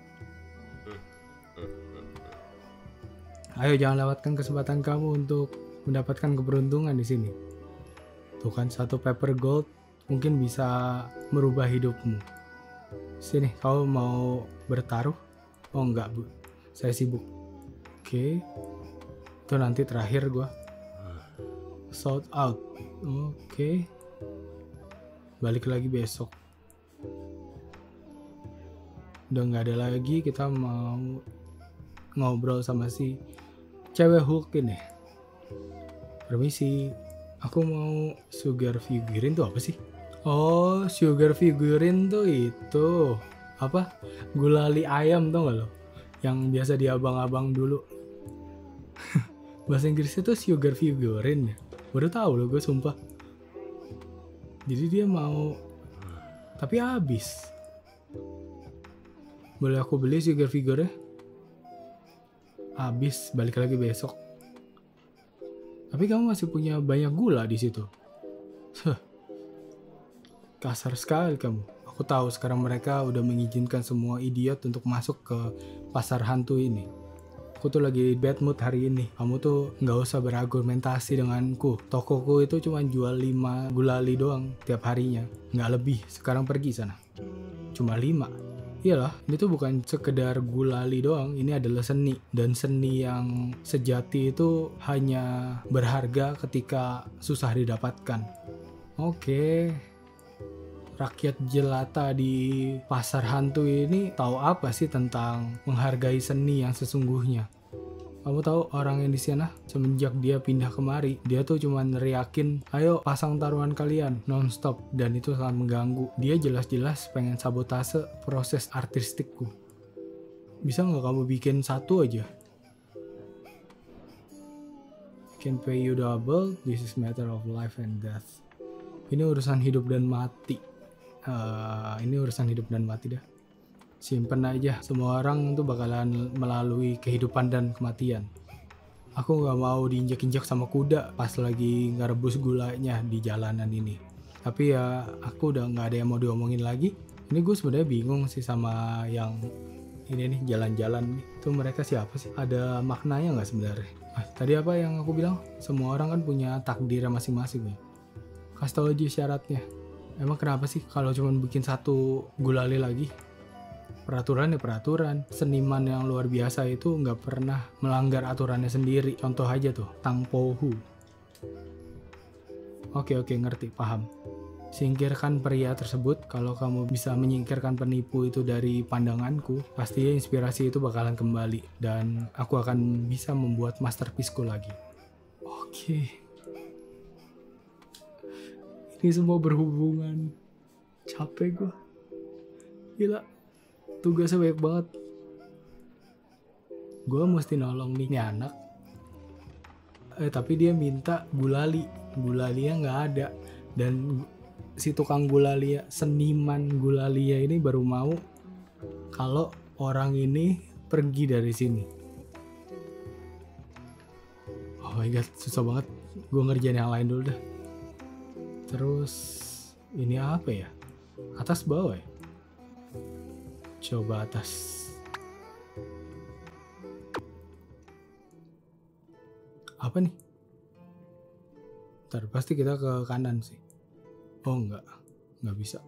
[SPEAKER 1] Ayo jangan lewatkan kesempatan kamu untuk mendapatkan keberuntungan di sini. Tuh kan 1 paper gold mungkin bisa merubah hidupmu. Sini, kau mau bertaruh? Oh enggak bu, saya sibuk. Oke, itu nanti terakhir gue. Sold out. Oke. Balik lagi besok. Udah nggak ada lagi, kita mau ngobrol sama si cewek Hulk ini. Permisi, aku mau sugar figurine tuh apa sih? Oh, sugar figurine tuh itu apa? Gulali ayam tau gak lo? Yang biasa di abang-abang dulu. Bahasa Inggrisnya tuh sugar figurine ya. Baru tahu loh gue sumpah. Jadi dia mau, tapi habis. Boleh aku beli sugar figure-nya? Habis, balik lagi besok. Tapi kamu masih punya banyak gula di situ. Kasar sekali kamu. Aku tahu sekarang mereka udah mengizinkan semua idiot untuk masuk ke pasar hantu ini. Aku tuh lagi bad mood hari ini. Kamu tuh nggak usah berargumentasi denganku. Tokoku itu cuma jual 5 gulali doang tiap harinya. Nggak lebih. Sekarang pergi sana. Cuma 5. Iyalah, ini tuh bukan sekedar gulali doang, ini adalah seni. Dan seni yang sejati itu hanya berharga ketika susah didapatkan. Oke. Rakyat jelata di pasar hantu ini tahu apa sih tentang menghargai seni yang sesungguhnya? Kamu tahu orang yang di sana semenjak dia pindah kemari, dia tuh cuma neriakin, ayo pasang taruhan kalian nonstop, dan itu sangat mengganggu. Dia jelas-jelas pengen sabotase proses artistikku. Bisa nggak kamu bikin 1 aja? Can pay you double. This is matter of life and death. Ini urusan hidup dan mati. Ini urusan hidup dan mati dah. Simpen aja, semua orang tuh bakalan melalui kehidupan dan kematian. Aku gak mau diinjak-injak sama kuda pas lagi ngerebus gulanya di jalanan ini. Tapi ya aku udah gak ada yang mau diomongin lagi. Ini gue sebenarnya bingung sih sama yang ini nih, jalan-jalan nih. Itu mereka siapa sih? Ada maknanya gak sebenarnya? Tadi apa yang aku bilang? Semua orang kan punya takdir masing-masing ya. Kasih tau aja syaratnya. Emang kenapa sih kalau cuma bikin 1 gulali lagi? Peraturan ya peraturan. Seniman yang luar biasa itu nggak pernah melanggar aturannya sendiri. Contoh aja tuh, Tang Po Hu. Oke, ngerti, paham. Singkirkan pria tersebut. Kalau kamu bisa menyingkirkan penipu itu dari pandanganku, pastinya inspirasi itu bakalan kembali. Dan aku akan bisa membuat masterpiece-ku lagi. Oke. Ini semua berhubungan. Capek gue. Gila. Tugasnya banyak banget. Gue mesti nolong nih anak. Tapi dia minta gulali. Gulalinya nggak ada. Dan si tukang gulalia, seniman gulalia ini baru mau kalau orang ini pergi dari sini. Oh my god, susah banget. Gue ngerjain yang lain dulu dah. Terus ini apa ya? Atas bawah ya? Coba atas. Apa nih? Ntar pasti kita ke kanan sih. Oh enggak bisa.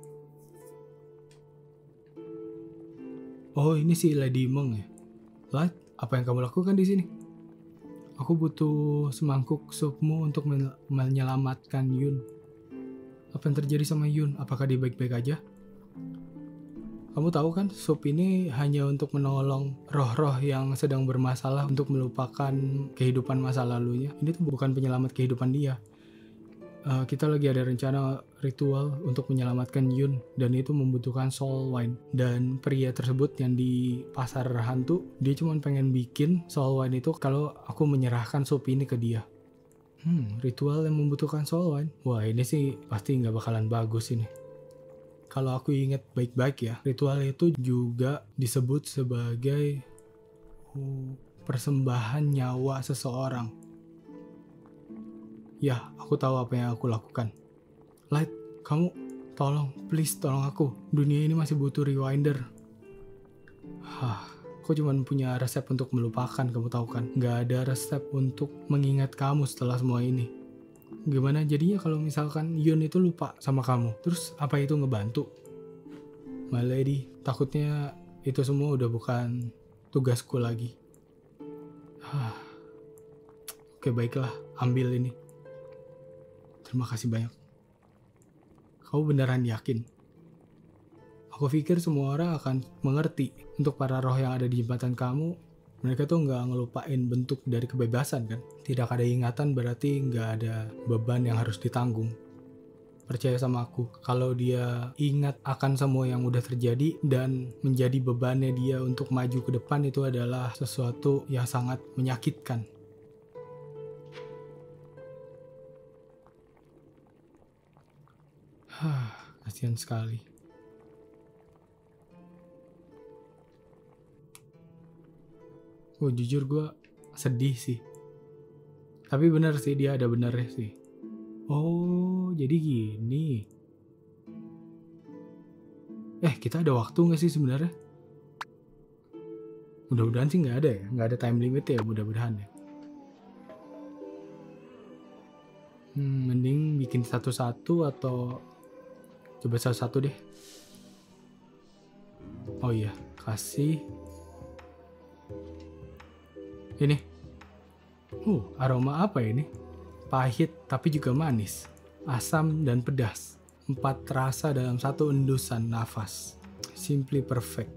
[SPEAKER 1] Oh ini si Lady Meng ya. Light, apa yang kamu lakukan di sini? Aku butuh semangkuk supmu untuk menyelamatkan Yun. Apa yang terjadi sama Yun? Apakah dia baik-baik aja? Kamu tahu kan, sup ini hanya untuk menolong roh-roh yang sedang bermasalah untuk melupakan kehidupan masa lalunya. Ini tuh bukan penyelamat kehidupan dia. Kita lagi ada rencana ritual untuk menyelamatkan Yun, dan itu membutuhkan soul wine. Dan pria tersebut yang di pasar hantu, dia cuma pengen bikin soul wine itu kalau aku menyerahkan sup ini ke dia. Ritual yang membutuhkan soul wine. Wah, ini sih pasti nggak bakalan bagus ini. Kalau aku ingat baik-baik ya, ritual itu juga disebut sebagai persembahan nyawa seseorang. Ya, aku tahu apa yang aku lakukan. Light, kamu please tolong aku. Dunia ini masih butuh rewinder. Aku cuma punya resep untuk melupakan, kamu tahu kan. Gak ada resep untuk mengingat kamu setelah semua ini. Gimana jadinya kalau misalkan Yun itu lupa sama kamu? Terus apa itu ngebantu? My lady, takutnya itu semua udah bukan tugasku lagi. Oke, baiklah, ambil ini. Terima kasih banyak. Kamu beneran yakin? Aku pikir semua orang akan mengerti. Untuk para roh yang ada di jembatan kamu, mereka tuh nggak ngelupain bentuk dari kebebasan kan? Tidak ada ingatan berarti nggak ada beban yang harus ditanggung. Percaya sama aku, kalau dia ingat akan semua yang udah terjadi dan menjadi bebannya dia untuk maju ke depan, itu adalah sesuatu yang sangat menyakitkan. Kasihan sekali. Jujur gue sedih sih. Tapi bener sih, dia ada benernya sih. Oh, jadi gini. Kita ada waktu gak sih sebenarnya? Mudah-mudahan sih gak ada ya. Gak ada time limit ya, mudah-mudahan ya. Mending bikin satu-satu atau coba satu-satu deh. Oh iya, kasih ini. Aroma apa ini? Pahit tapi juga manis, asam dan pedas. 4 rasa dalam satu endusan nafas. Simply perfect.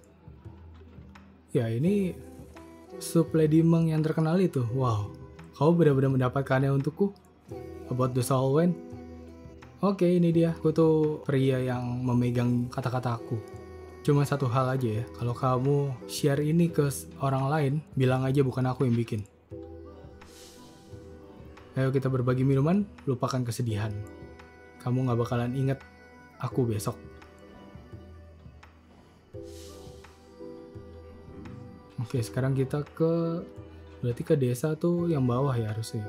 [SPEAKER 1] Ya, ini sup Lady Meng yang terkenal itu. Wow, kau benar-benar mendapatkannya untukku. About the soul wine. Oke, ini dia. Aku tuh pria yang memegang kata-kataku. Cuma satu hal aja ya. Kalau kamu share ini ke orang lain, bilang aja bukan aku yang bikin. Ayo kita berbagi minuman, lupakan kesedihan. Kamu gak bakalan inget aku besok. Oke, sekarang kita berarti ke desa tuh yang bawah ya harusnya.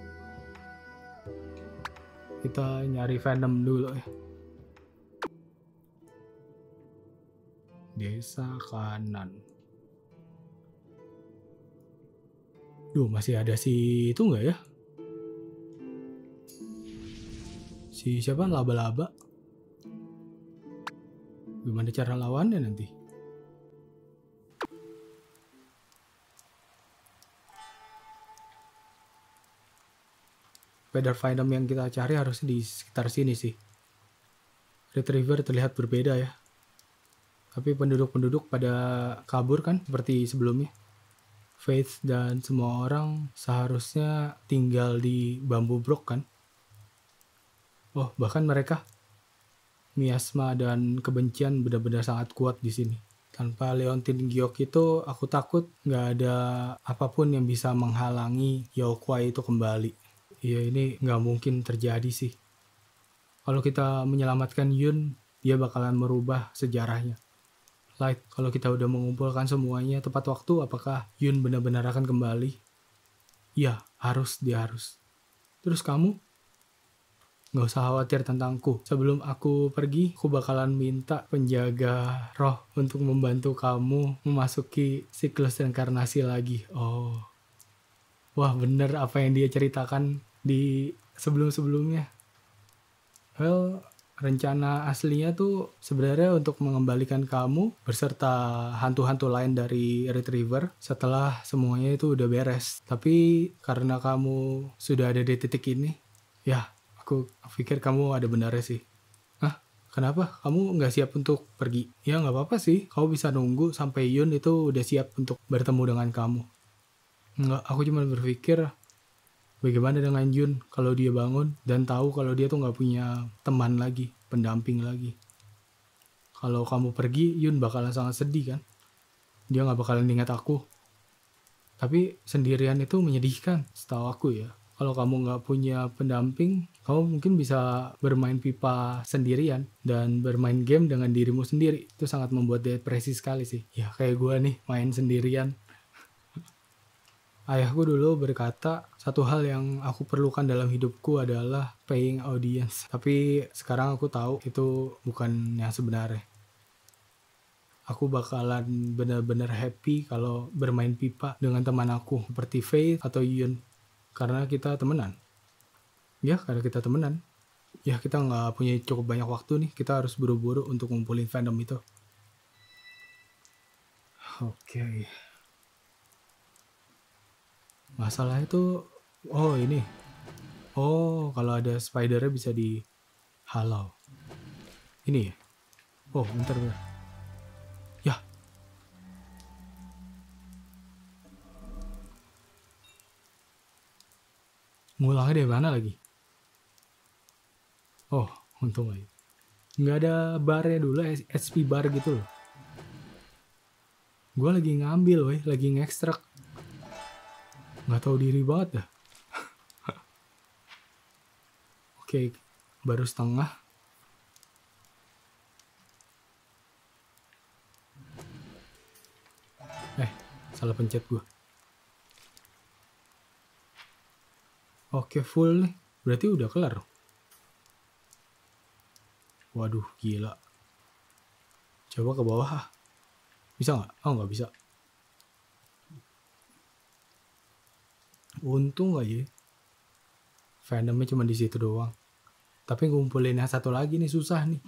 [SPEAKER 1] Kita nyari Venom dulu ya. Desa kanan. Masih ada si itu nggak ya? Si siapa? Laba-laba. Gimana cara lawannya nanti? Feather Venom yang kita cari harusnya di sekitar sini sih. Retriever terlihat berbeda ya. Tapi penduduk-penduduk pada kabur kan seperti sebelumnya. Faith dan semua orang seharusnya tinggal di Bamboo Brook kan. Bahkan mereka. Miasma dan kebencian benar-benar sangat kuat di sini. Tanpa Leontin Giok itu aku takut nggak ada apapun yang bisa menghalangi Yao Kuai itu kembali. Ya ini nggak mungkin terjadi sih. Kalau kita menyelamatkan Yun, dia bakalan merubah sejarahnya. Light, kalau kita udah mengumpulkan semuanya tepat waktu, apakah Yun benar-benar akan kembali? Ya, dia harus. Terus kamu? Nggak usah khawatir tentangku. Sebelum aku pergi, aku bakalan minta penjaga roh untuk membantu kamu memasuki siklus reinkarnasi lagi. Wah, bener apa yang dia ceritakan di sebelum-sebelumnya. Well, rencana aslinya tuh sebenarnya untuk mengembalikan kamu beserta hantu-hantu lain dari Retriever setelah semuanya itu udah beres. Tapi karena kamu sudah ada di titik ini, ya aku pikir kamu ada benarnya sih. Kenapa? Kamu nggak siap untuk pergi? Ya nggak apa-apa sih, kamu bisa nunggu sampai Yun itu udah siap untuk bertemu dengan kamu. Nggak, aku cuma berpikir bagaimana dengan Yun kalau dia bangun dan tahu kalau dia tuh nggak punya teman lagi, pendamping lagi. Kalau kamu pergi, Yun bakalan sangat sedih kan? Dia nggak bakalan ingat aku. Tapi sendirian itu menyedihkan, setahu aku ya. Kalau kamu nggak punya pendamping, kamu mungkin bisa bermain pipa sendirian dan bermain game dengan dirimu sendiri. Itu sangat membuat depresi sekali sih. Ya kayak gue nih, main sendirian. Ayahku dulu berkata, satu hal yang aku perlukan dalam hidupku adalah paying audience. Tapi sekarang aku tahu itu bukan yang sebenarnya. Aku bakalan benar-benar happy kalau bermain pipa dengan teman aku seperti Faith atau Yun. Karena kita temenan. Ya, karena kita temenan. Ya, kita nggak punya cukup banyak waktu nih. Kita harus buru-buru untuk ngumpulin fandom itu. Oke. Masalah itu, oh ini. Oh, kalau ada spidernya bisa dihalau. Ini ya? Oh, bentar. Ya, ngulangnya dari mana lagi? Oh, untung aja. Nggak ada barnya dulu, SP bar gitu loh. Gue lagi ngambil, lagi ngekstrak. Nggak tahu diri banget dah. Oke, baru setengah. Salah pencet gue. Oke, full nih. Berarti udah kelar. Waduh, gila. Coba ke bawah. Bisa nggak? Oh, nggak bisa. Untung aja. Fandomnya cuma di situ doang. Tapi ngumpulin yang satu lagi nih susah nih.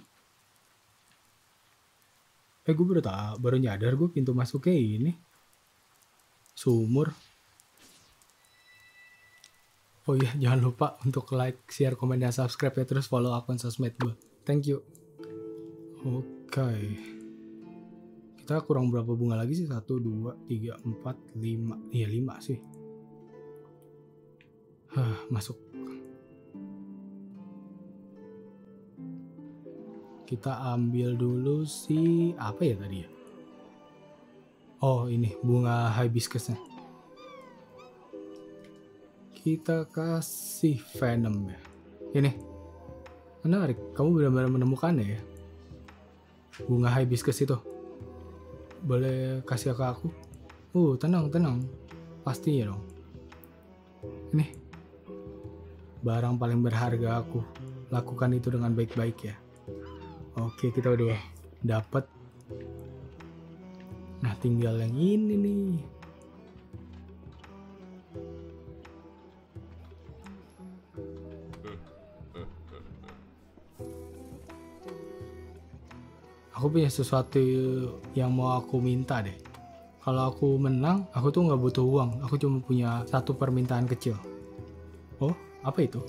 [SPEAKER 1] Gue baru nyadar gue pintu masuknya ini. Sumur. Oh iya, jangan lupa untuk like, share, komen, dan subscribe ya. Terus follow akun sosmed gue. Thank you. Oke. Kita kurang berapa bunga lagi sih? 1, 2, 3, 4, 5. Iya 5 sih. Masuk. Kita ambil dulu si apa ya tadi ya? Oh ini bunga hibiscusnya. Kita kasih venom ya. Ini menarik. Kamu benar-benar menemukannya ya. Bunga hibiscus itu. Boleh kasih ke aku? Tenang. Pastinya dong. Ini barang paling berharga aku. Lakukan itu dengan baik-baik ya. Oke, kita udah dapat. Nah, tinggal yang ini nih. Aku punya sesuatu yang mau aku minta deh. Kalau aku menang, aku tuh nggak butuh uang. Aku cuma punya satu permintaan kecil. Oh, apa itu?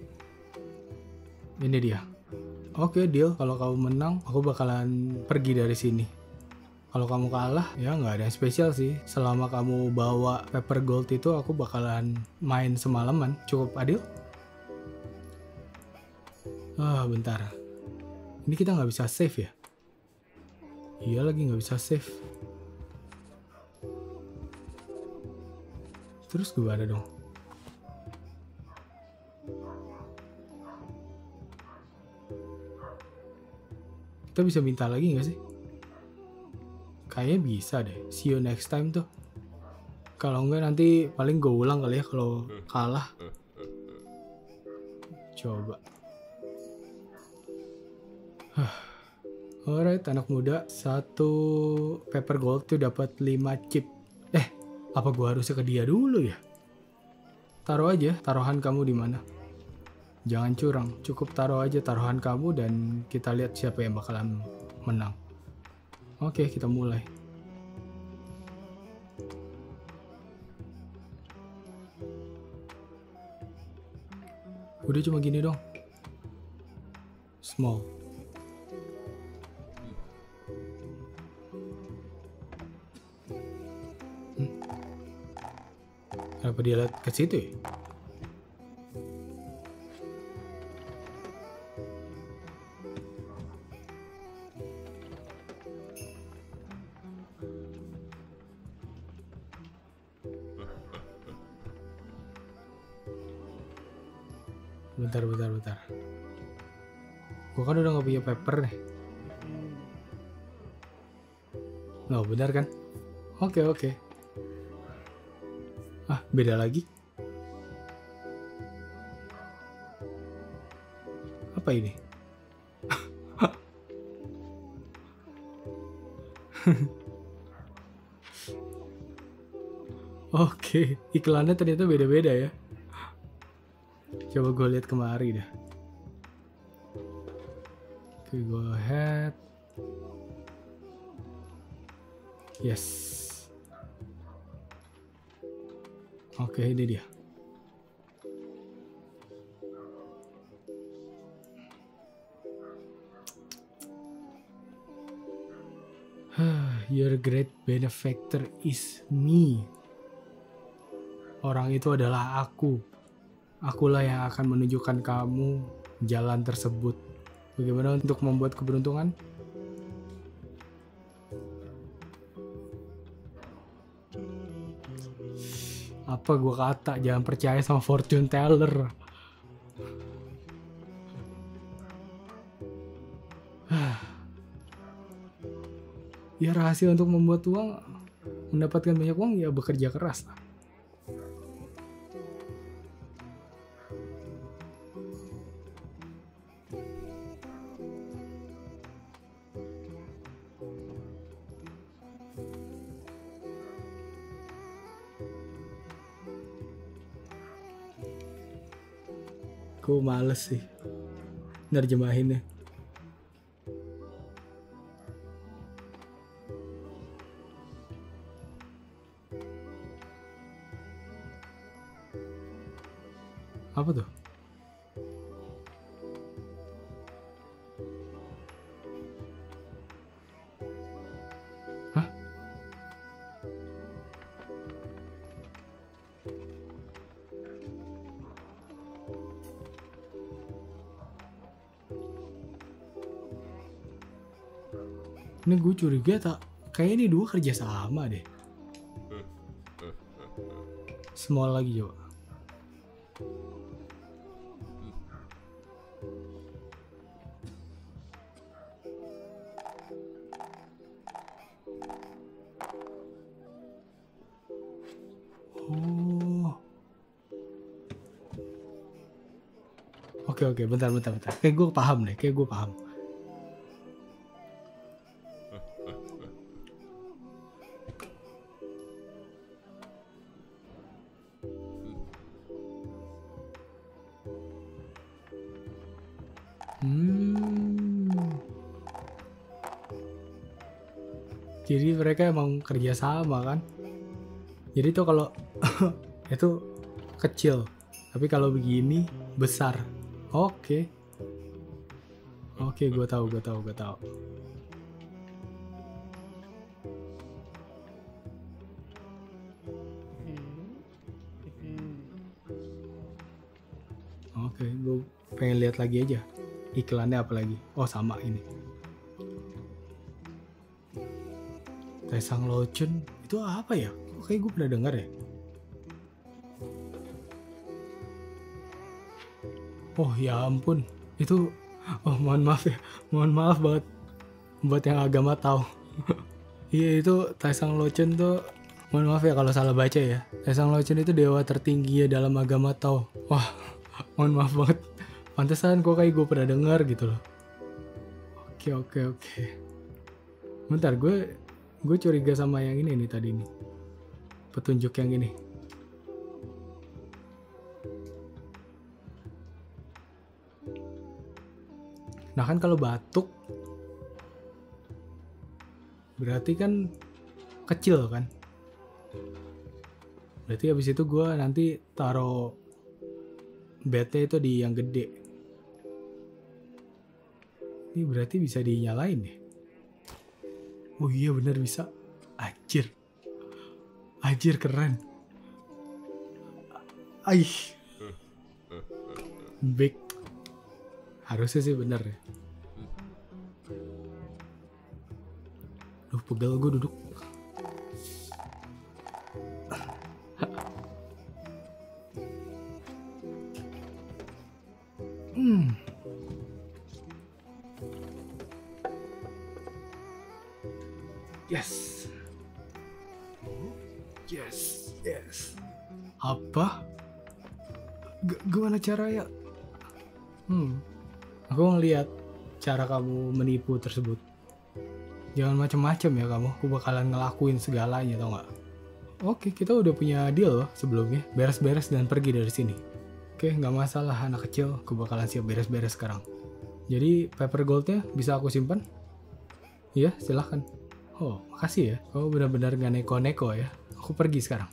[SPEAKER 1] Ini dia. Oke, deal. Kalau kamu menang, aku bakalan pergi dari sini. Kalau kamu kalah, ya nggak ada yang spesial sih. Selama kamu bawa paper gold itu, aku bakalan main semalaman. Cukup adil? Bentar. Ini kita nggak bisa save ya? Iya lagi nggak bisa save. Terus gimana dong? Kita bisa minta lagi nggak sih? Kayaknya bisa deh. See you next time tuh. Kalau enggak nanti paling gue ulang kali ya kalau kalah. Coba. Alright, anak muda, 1 paper gold tuh dapat 5 chip. Apa gua harusnya ke dia dulu ya? Taruh aja taruhan kamu di mana. Jangan curang, cukup taruh aja taruhan kamu dan kita lihat siapa yang bakalan menang. Oke, kita mulai. Udah cuma gini dong. Small. Kenapa dia lihat ke situ ya? Bentar. Gua kan udah gak punya paper nih. Nggak benar kan? Oke. Ah, beda lagi. Apa ini? Oke, iklannya ternyata beda-beda ya. Coba gue lihat kemari dah. Oke, go ahead. Yes. Oke, ini dia. Your great benefactor is me. Orang itu adalah aku. Akulah yang akan menunjukkan kamu jalan tersebut. Bagaimana untuk membuat keberuntungan? Apa gua kata, jangan percaya sama fortune teller. Ya rahasia untuk membuat uang, mendapatkan banyak uang ya bekerja keras lah. Gue males sih nerjemahinnya. Apa tuh? Hah? Ini gue curiga tak kayak ini dua kerja sama deh. Small lagi coba. Oh. Oke, bentar. Kayak gue paham. Jadi mereka emang kerja sama kan. Jadi tuh kalau itu kecil, tapi kalau begini besar. Oke, gue tahu. Oke, gue pengen lihat lagi aja iklannya apa lagi. Oh sama ini. Taesang Lochun itu apa ya? Kayak gue pernah dengar ya. Oh ya ampun, itu mohon maaf banget buat yang agama tahu. Iya itu Taesang Lochun tuh, mohon maaf ya kalau salah baca ya. Taesang Lochun itu dewa tertinggi ya dalam agama Tao. Wah, mohon maaf banget. Pantesan kok kayak gue pernah dengar gitu loh. Oke. Bentar, gue curiga sama yang ini nih tadi nih. Petunjuk yang ini. Nah kan kalau batuk berarti kan kecil kan. Berarti habis itu gue nanti taruh bednya itu di yang gede. Ini berarti bisa dinyalain ya. Oh iya bener bisa. Anjir keren. Aih, big. Harusnya sih bener ya. Duh, pegel gue duduk. Yes. Yes. Apa? Gimana caranya? Aku ngeliat cara kamu menipu tersebut. Jangan macem-macem ya kamu. Aku bakalan ngelakuin segalanya, tau gak? Oke, kita udah punya deal loh sebelumnya. Beres-beres dan pergi dari sini. Oke, gak masalah anak kecil. Aku bakalan siap beres-beres sekarang. Jadi paper goldnya bisa aku simpan? Iya, silahkan. Oh, makasih ya. Kau benar-benar gak neko-neko ya. Aku pergi sekarang.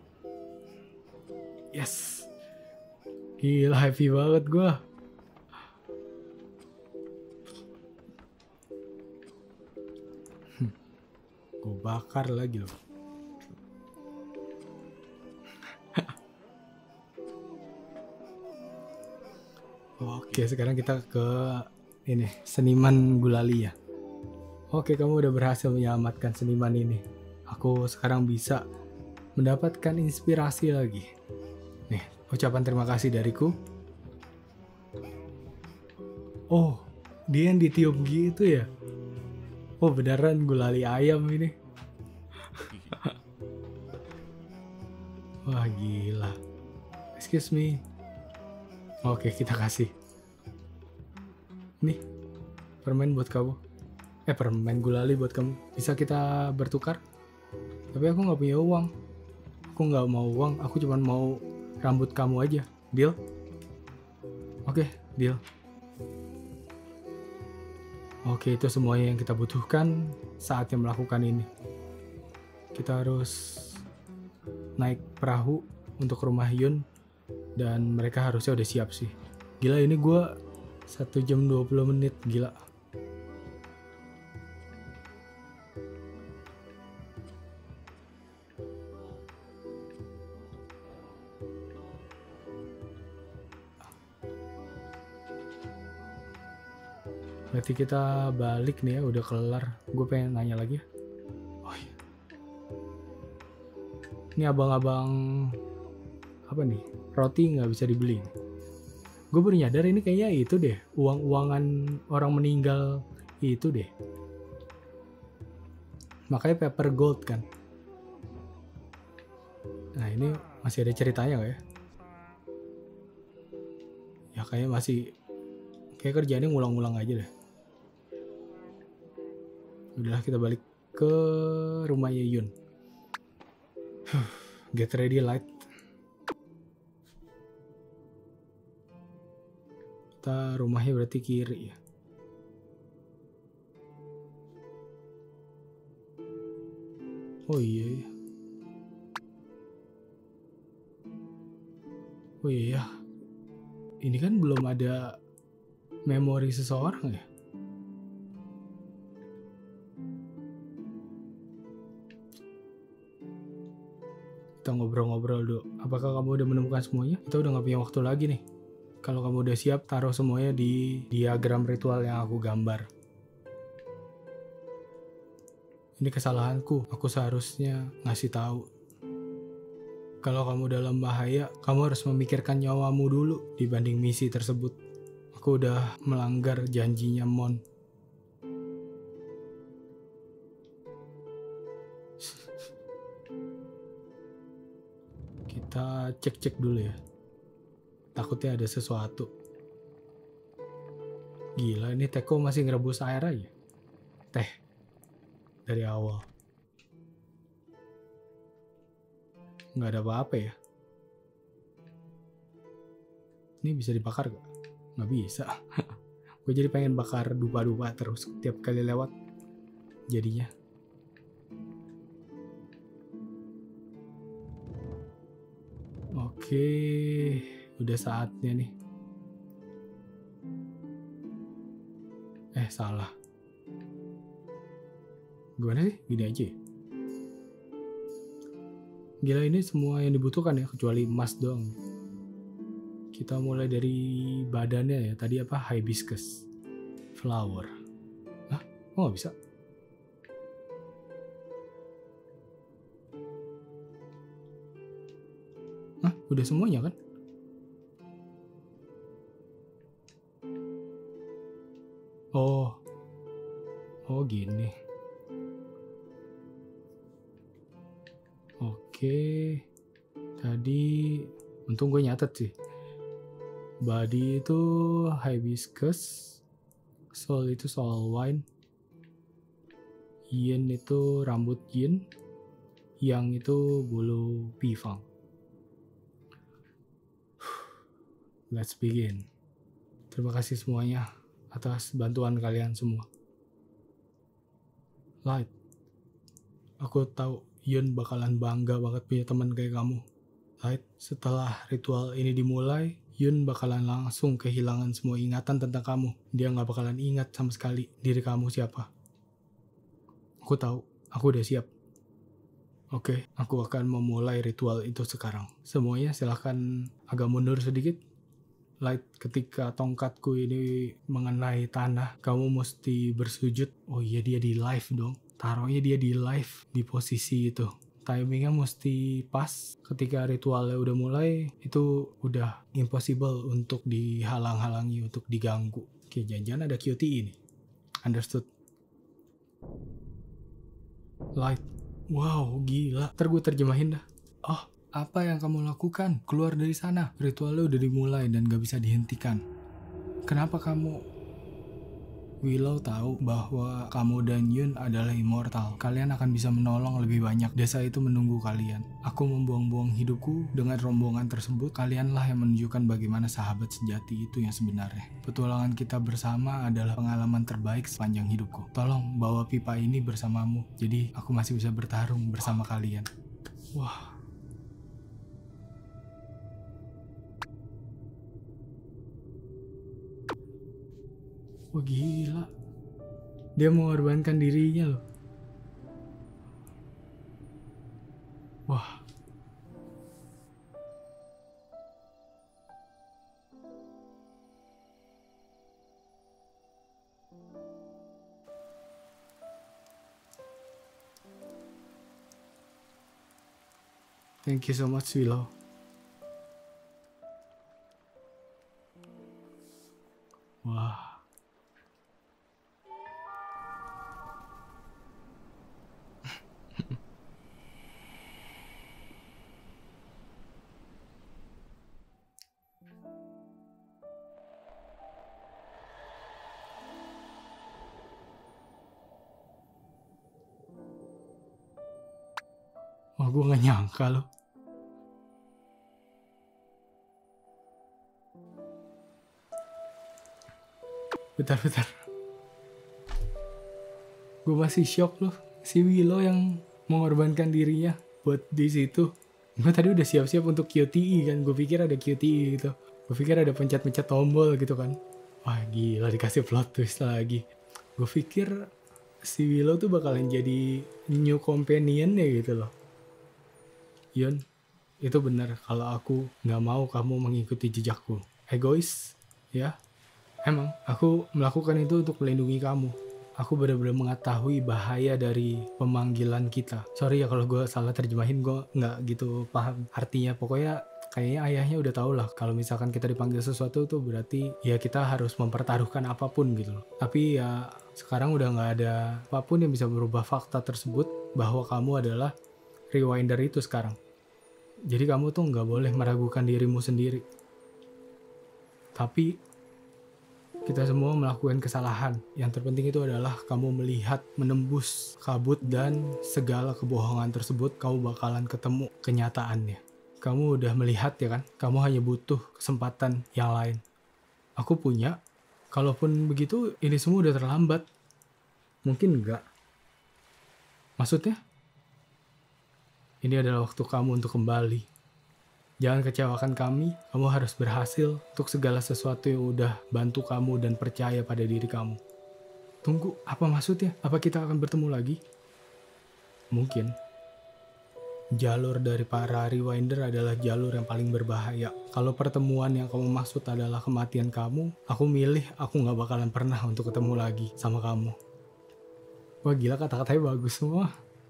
[SPEAKER 1] Yes. Gila, happy banget gue. Gue bakar lagi loh. Oke, sekarang kita ke ini, seniman gulali ya. Oke, kamu udah berhasil menyelamatkan seniman ini. Aku sekarang bisa mendapatkan inspirasi lagi. Nih, ucapan terima kasih dariku. Oh, dia yang ditiup gitu ya? Oh, beneran gulali ayam ini. Wah, gila. Excuse me. Oke, kita kasih. Nih, permen buat kamu. Permen gulali buat kamu. Bisa kita bertukar? Tapi aku gak punya uang. Aku gak mau uang, aku cuma mau rambut kamu aja. Deal? Oke, deal. Oke, itu semuanya yang kita butuhkan saatnya melakukan ini. Kita harus naik perahu untuk rumah Yun. Dan mereka harusnya udah siap sih. Gila, ini gue 1 jam 20 menit. Gila. Berarti kita balik nih ya, udah kelar. Gue pengen nanya lagi ya. Oh iya. Ini abang-abang apa nih? Roti nggak bisa dibeli. Gue baru nyadar ini kayaknya itu deh, uang-uangan orang meninggal itu deh. Makanya paper gold kan. Nah, ini masih ada ceritanya nggak ya? Ya kayaknya masih, kayak kerjaannya ngulang-ngulang aja deh. Udah, kita balik ke rumahnya Yun. Get ready light. Kita rumahnya berarti kiri ya. Oh iya. Oh iya. Ini kan belum ada memori seseorang ya. Kita ngobrol-ngobrol dulu. Apakah kamu udah menemukan semuanya? Kita udah gak punya waktu lagi nih. Kalau kamu udah siap, taruh semuanya di diagram ritual yang aku gambar. Ini kesalahanku. Aku seharusnya ngasih tahu. Kalau kamu dalam bahaya, kamu harus memikirkan nyawamu dulu dibanding misi tersebut. Aku udah melanggar janjinya Mon. Kita cek-cek dulu ya. Takutnya ada sesuatu. Gila, ini Teko masih ngerebus air aja. Teh. Dari awal. Nggak ada apa-apa ya. Ini bisa dibakar gak? Nggak bisa. Gue jadi pengen bakar dupa-dupa terus tiap kali lewat. Jadinya. Oke. Udah saatnya nih. Salah. Gimana sih? Gini aja ya. Gila, ini semua yang dibutuhkan ya, kecuali emas doang. Kita mulai dari badannya ya. Tadi apa? Hibiscus flower. Hah? Oh, nggak bisa? Hah? Udah semuanya kan? Oh. Oh, gini. Oke. Tadi untung gue nyatet sih. Body itu hibiscus, soul itu soul wine, yin itu rambut yin, yang itu bulu pisang. Let's begin. Terima kasih semuanya atas bantuan kalian semua. Light, aku tahu Yun bakalan bangga banget punya teman kayak kamu. Light, setelah ritual ini dimulai, Yun bakalan langsung kehilangan semua ingatan tentang kamu. Dia gak bakalan ingat sama sekali diri kamu siapa. Aku tahu, aku udah siap. Oke, aku akan memulai ritual itu sekarang. Semuanya silahkan agak mundur sedikit. Light, ketika tongkatku ini mengenai tanah, kamu mesti bersujud. Oh iya, dia di live dong. Taruhnya dia di live di posisi itu. Timingnya mesti pas. Ketika ritualnya udah mulai, itu udah impossible untuk dihalang-halangi, untuk diganggu. Oke, jangan-jangan ada QTE ini. Understood. Light. Wow, gila. Ntar gue terjemahin dah. Oh, apa yang kamu lakukan? Keluar dari sana. Ritualnya udah dimulai dan gak bisa dihentikan. Kenapa kamu... Willow tahu bahwa kamu dan Yun adalah immortal. Kalian akan bisa menolong lebih banyak. Desa itu menunggu kalian. Aku membuang-buang hidupku dengan rombongan tersebut. Kalianlah yang menunjukkan bagaimana sahabat sejati itu yang sebenarnya. Petualangan kita bersama adalah pengalaman terbaik sepanjang hidupku. Tolong bawa pipa ini bersamamu. Jadi aku masih bisa bertarung bersama kalian. Wah. Wah, gila. Dia mengorbankan dirinya loh. Wah. Thank you so much, Willow. Wah. Wah, gue gak nyangka loh. Bentar. Gue masih shock loh. Si Willow yang mengorbankan dirinya buat di situ. Gue tadi udah siap-siap untuk QTE kan. Gue pikir ada QTE gitu. Gue pikir ada pencet-pencet tombol gitu kan. Wah, gila, dikasih plot twist lagi. Gue pikir si Willow tuh bakalan jadi new companion ya gitu loh. Yun, itu benar kalau aku gak mau kamu mengikuti jejakku. Egois, ya. Emang, aku melakukan itu untuk melindungi kamu. Aku benar-benar mengetahui bahaya dari pemanggilan kita. Sorry ya kalau gue salah terjemahin, gue gak gitu paham artinya. Pokoknya kayaknya ayahnya udah tau lah kalau misalkan kita dipanggil sesuatu tuh berarti ya kita harus mempertaruhkan apapun gitu loh. Tapi ya sekarang udah gak ada apapun yang bisa berubah fakta tersebut bahwa kamu adalah Rewinder itu sekarang. Jadi kamu tuh gak boleh meragukan dirimu sendiri. Tapi kita semua melakukan kesalahan. Yang terpenting itu adalah kamu melihat, menembus kabut dan segala kebohongan tersebut, kamu bakalan ketemu kenyataannya. Kamu udah melihat ya kan? Kamu hanya butuh kesempatan yang lain. Aku punya. Kalaupun begitu, ini semua udah terlambat. Mungkin enggak. Maksudnya? Ini adalah waktu kamu untuk kembali. Jangan kecewakan kami harus berhasil untuk segala sesuatu yang udah bantu kamu dan percaya pada diri kamu. Tunggu, apa maksudnya? Apa kita akan bertemu lagi? Mungkin. jalur dari para rewinder adalah jalur yang paling berbahaya. Kalau pertemuan yang kamu maksud adalah kematian kamu, aku milih aku nggak bakalan pernah untuk ketemu lagi sama kamu. Wah gila, kata-katanya bagus semua.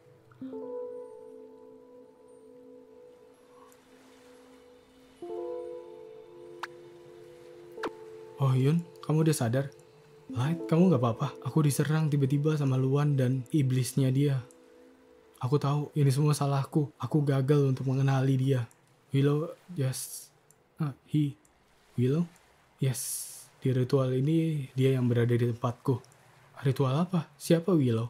[SPEAKER 1] Oh Yun, kamu udah sadar? Light, kamu gak apa-apa. Aku diserang tiba-tiba sama Luan dan iblisnya dia. Aku tahu ini semua salahku. Aku gagal untuk mengenali dia. Willow, yes. Willow? Yes. Di ritual ini dia yang berada di tempatku. Ritual apa? Siapa Willow?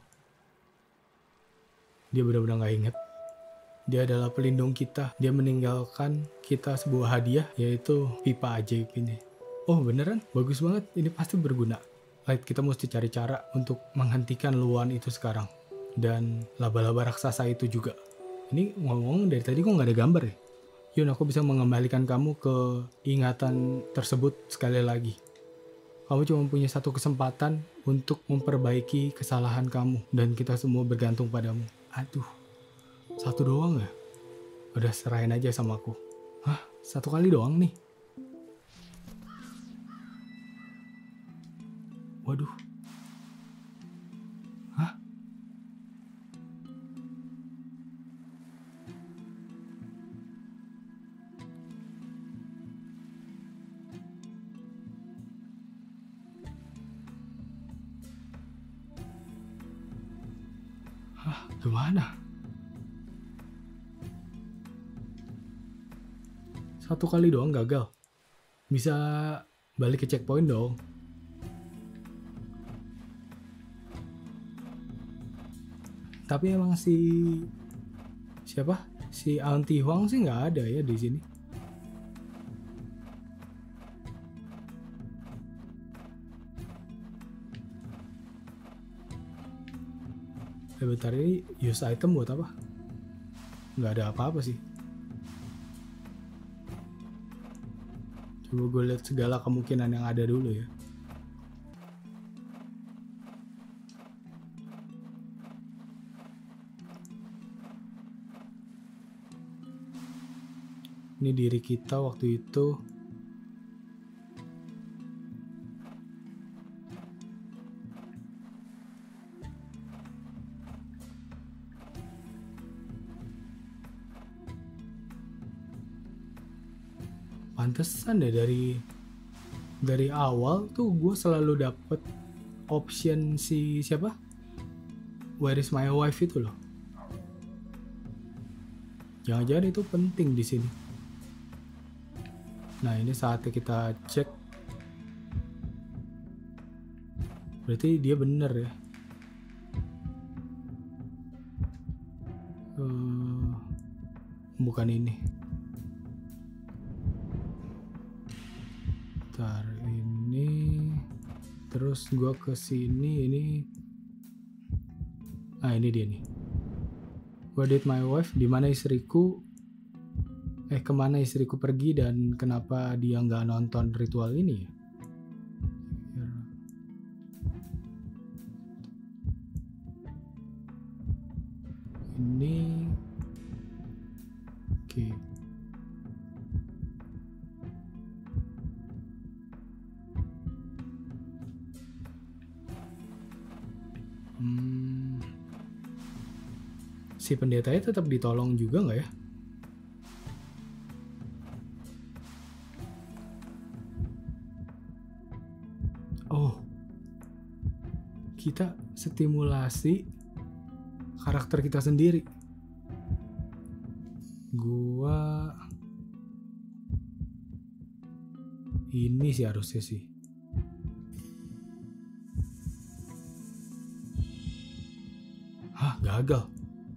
[SPEAKER 1] Dia benar-benar gak inget. Dia adalah pelindung kita. Dia meninggalkan kita sebuah hadiah, yaitu pipa ajaib ini. Oh beneran? Bagus banget. Ini pasti berguna. Light, kita mesti cari cara untuk menghentikan Luan itu sekarang. Dan laba-laba raksasa itu juga. Ini ngomong dari tadi kok nggak ada gambar ya? Yun, aku bisa mengembalikan kamu ke ingatan tersebut sekali lagi. Kamu cuma punya satu kesempatan untuk memperbaiki kesalahan kamu. Dan kita semua bergantung padamu. Aduh, satu doang ya? Udah serahin aja sama aku. Hah? Satu kali doang nih? Waduh. Hah? Hah? Gimana? Satu kali doang gagal. Bisa balik ke checkpoint dong. Tapi emang siapa? Si Auntie Huang sih nggak ada ya di sini. Bentar, ini use item buat apa? Nggak ada apa-apa sih. Coba gue lihat segala kemungkinan yang ada dulu ya. Ini diri kita waktu itu. Pantesan deh dari awal tuh gue selalu dapet option si siapa? Where is my wife itu loh. Jangan-jangan itu penting di sini. Nah, ini saatnya kita cek. Berarti dia bener ya. Bukan ini. Bentar, ini. Terus gue ke sini, ini. Ah, ini dia nih. Where did my wife? Dimana istriku? Kemana istriku pergi dan kenapa dia nggak nonton ritual ini ya? Ini, oke. Si pendetanya tetap ditolong juga nggak ya? Oh, kita stimulasi karakter kita sendiri. Gua ini sih harusnya sih. Hah, gagal.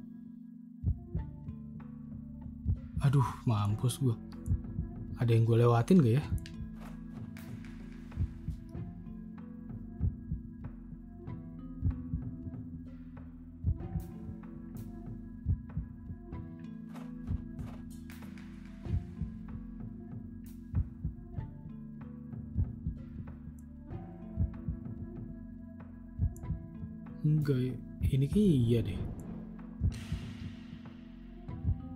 [SPEAKER 1] Aduh, mampus gue. Ada yang gue lewatin gak ya? Enggak, ini kayaknya iya deh.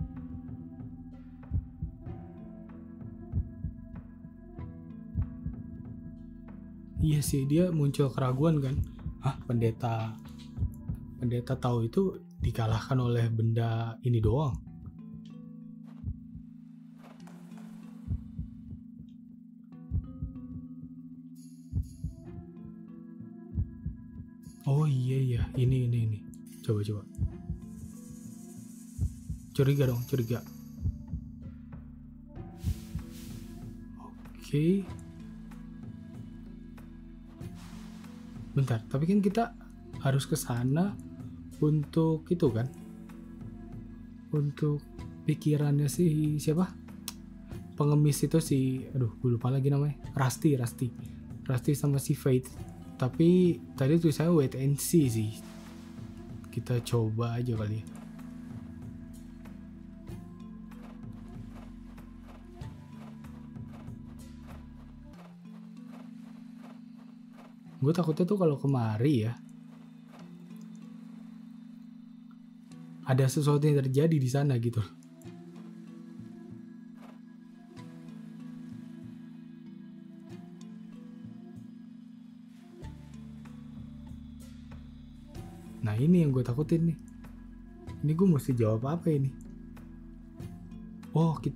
[SPEAKER 1] Iya sih, dia muncul keraguan kan. Hah, pendeta tahu itu dikalahkan oleh benda ini doang. Oh iya, ini. Coba. Curiga dong, curiga. Oke. Bentar, tapi kan kita harus ke sana untuk itu kan? Untuk pikirannya si siapa? Pengemis itu aduh, gue lupa lagi namanya. Rusty sama si Faith. Tapi tadi tulisannya wait and see sih. Kita coba aja kali ya. Gue takutnya tuh kalau kemari ya, ada sesuatu yang terjadi di sana gitu. Nah ini yang gue takutin nih. Ini gue mesti jawab apa ini? Oh,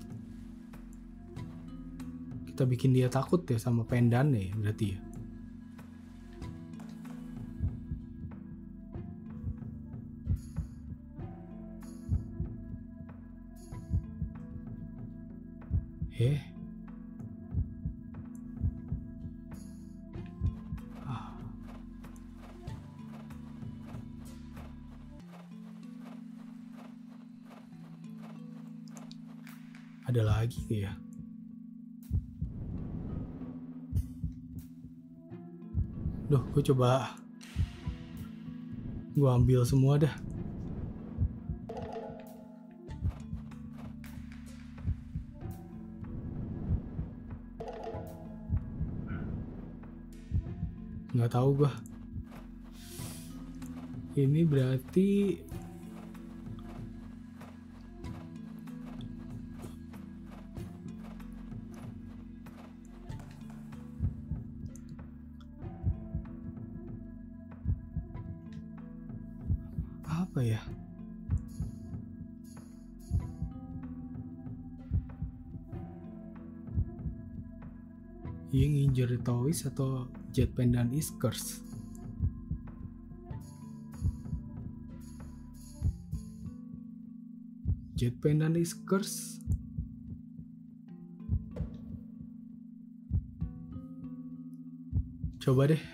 [SPEAKER 1] kita bikin dia takut ya sama pendannya ya, berarti ya. Ada lagi ya? Duh, gue ambil semua dah. Nggak tahu gue. Ini berarti apa ya? Yang injury toys atau jet pendant is cursed. Jet pendant is cursed. Coba deh.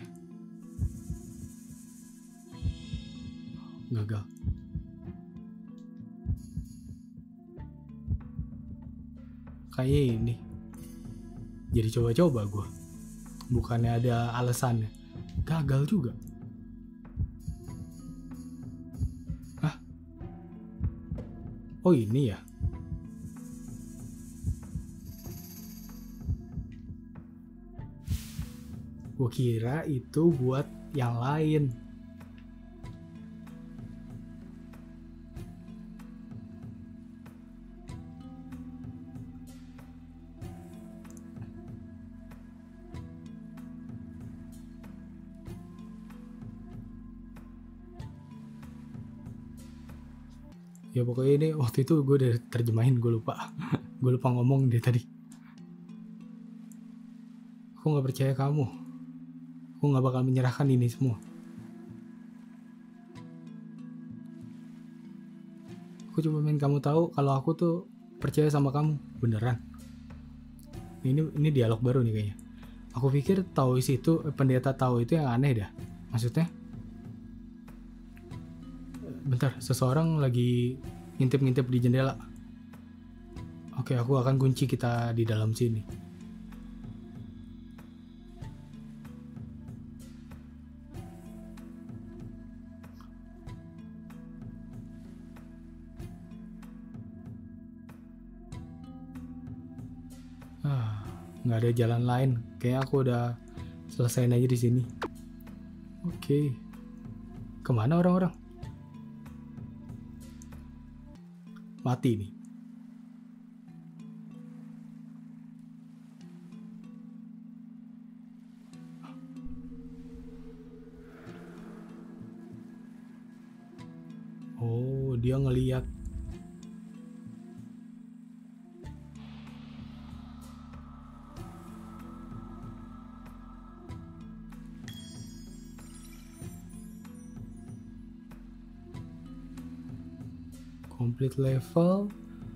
[SPEAKER 1] Gagal. Kayak ini. Jadi coba-coba gue. Bukannya ada alasannya. Gagal juga. Hah? Oh ini ya? Gue kira itu buat yang lain. Ya pokoknya ini waktu itu gue udah terjemahin, gue lupa. Gue lupa ngomong deh tadi. Aku gak percaya kamu. Aku gak bakal menyerahkan ini semua. Aku cuma pengen kamu tahu kalau aku tuh percaya sama kamu. Beneran. Ini dialog baru nih kayaknya. Aku pikir Taois itu, pendeta Tao itu yang aneh dah. Maksudnya? Bentar, seseorang lagi ngintip-ngintip di jendela. Oke, aku akan kunci kita di dalam sini. Nggak ada jalan lain. Kayaknya aku udah selesaiin aja di sini. Oke. Kemana orang-orang? Mati nih. dia ngeliat. Complete level,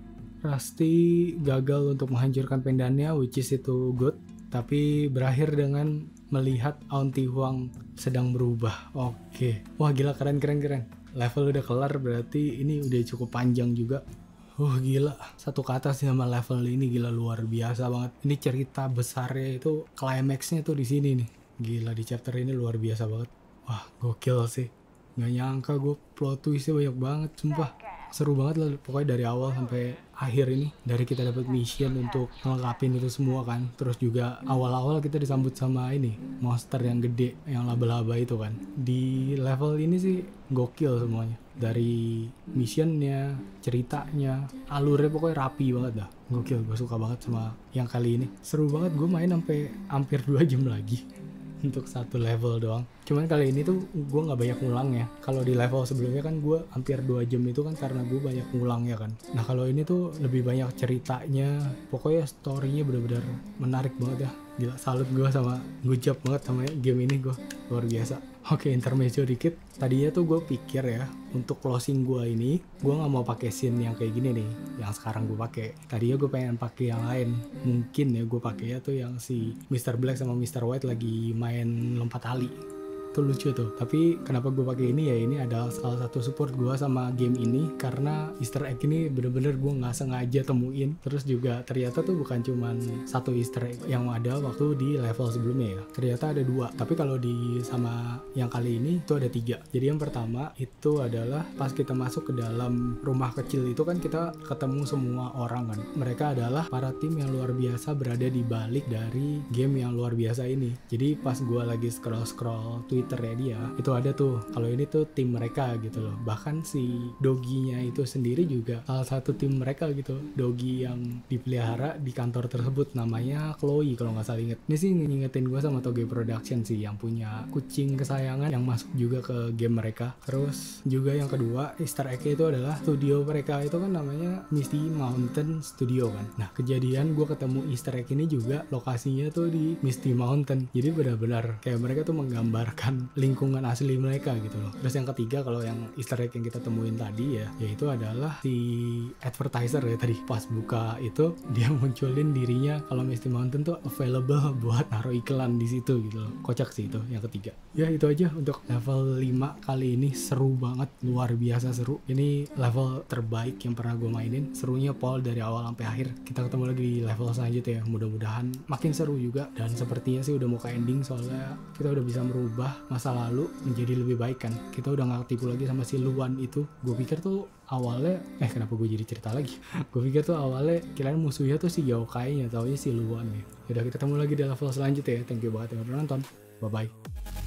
[SPEAKER 1] Rusty gagal untuk menghancurkan pendannya, which is itu good, tapi berakhir dengan melihat Auntie Huang sedang berubah. Oke. Wah gila, keren. Level udah kelar, berarti ini udah cukup panjang juga. Gila, satu kata sih sama level ini, gila luar biasa banget. Ini cerita besarnya itu, climaxnya tuh di sini nih. Gila, di chapter ini luar biasa banget. Wah gokil sih. Nggak nyangka gue plot twistnya banyak banget, sumpah. Seru banget lah pokoknya dari awal sampai akhir ini. Dari kita dapat mission untuk ngelengkapin itu semua kan, terus juga awal-awal kita disambut sama ini monster yang gede, yang laba-laba itu kan. Di level ini sih gokil semuanya, dari missionnya, ceritanya, alurnya pokoknya rapi banget dah. Gokil, gue suka banget sama yang kali ini. Seru banget, gue main sampai hampir 2 jam lagi untuk satu level doang. Cuman kali ini tuh gue nggak banyak ngulang ya. Kalau di level sebelumnya kan gue hampir 2 jam itu kan karena gue banyak ngulang ya kan. Nah kalau ini tuh lebih banyak ceritanya, pokoknya storynya benar-benar menarik banget ya. Gila, salut gue sama, good job banget sama game ini, gue luar biasa. Oke, intermezzo dikit. Tadinya tuh gue pikir ya, untuk closing gue ini, gue nggak mau pakai scene yang kayak gini nih, yang sekarang gue pakai. Tadinya gue pengen pakai yang lain. Mungkin ya gue pakainya tuh yang si Mr. Black sama Mr. White lagi main lompat tali. Itu lucu tuh. Tapi kenapa gue pakai ini ya, ini adalah salah satu support gue sama game ini, karena Easter egg ini bener-bener gue nggak sengaja temuin. Terus juga ternyata tuh bukan cuman satu Easter egg yang ada waktu di level sebelumnya ya, ternyata ada 2. Tapi kalau di sama yang kali ini itu ada 3. Jadi yang pertama itu adalah pas kita masuk ke dalam rumah kecil itu kan kita ketemu semua orang kan. Mereka adalah para tim yang luar biasa berada di balik dari game yang luar biasa ini. Jadi pas gue lagi scroll Twitternya dia, itu ada tuh kalau ini tuh tim mereka gitu loh. Bahkan si doginya itu sendiri juga salah satu tim mereka gitu, dogi yang dipelihara di kantor tersebut, namanya Chloe kalau nggak salah inget. Ini sih ngingetin gue sama Toge Production sih, yang punya kucing kesayangan yang masuk juga ke game mereka. Terus juga yang kedua Easter egg itu adalah studio mereka itu kan namanya Misty Mountain Studio kan. Nah kejadian gue ketemu Easter egg ini juga lokasinya tuh di Misty Mountain. Jadi benar-benar kayak mereka tuh menggambarkan lingkungan asli mereka gitu loh. Terus yang ketiga, kalau yang Easter egg yang kita temuin tadi ya, yaitu adalah si advertiser ya tadi. Pas buka itu dia munculin dirinya kalau Misty Mountain tuh available buat naruh iklan di situ gitu loh. Kocak sih itu yang ketiga. Ya itu aja untuk level 5 kali ini. Seru banget, luar biasa seru. Ini level terbaik yang pernah gue mainin. Serunya pol dari awal sampai akhir. Kita ketemu lagi di level selanjutnya ya. Mudah-mudahan makin seru juga, dan sepertinya sih udah mau ke ending soalnya kita udah bisa merubah masa lalu menjadi lebih baik kan. Kita udah gak ketipu lagi sama si Luan itu. Gue pikir tuh awalnya kenapa gue jadi cerita lagi. Gue pikir tuh awalnya kirain musuhnya tuh si Yokai-nya, taunya si Luan ya. Udah, kita ketemu lagi di level selanjutnya ya. Thank you banget yang udah nonton. Bye bye.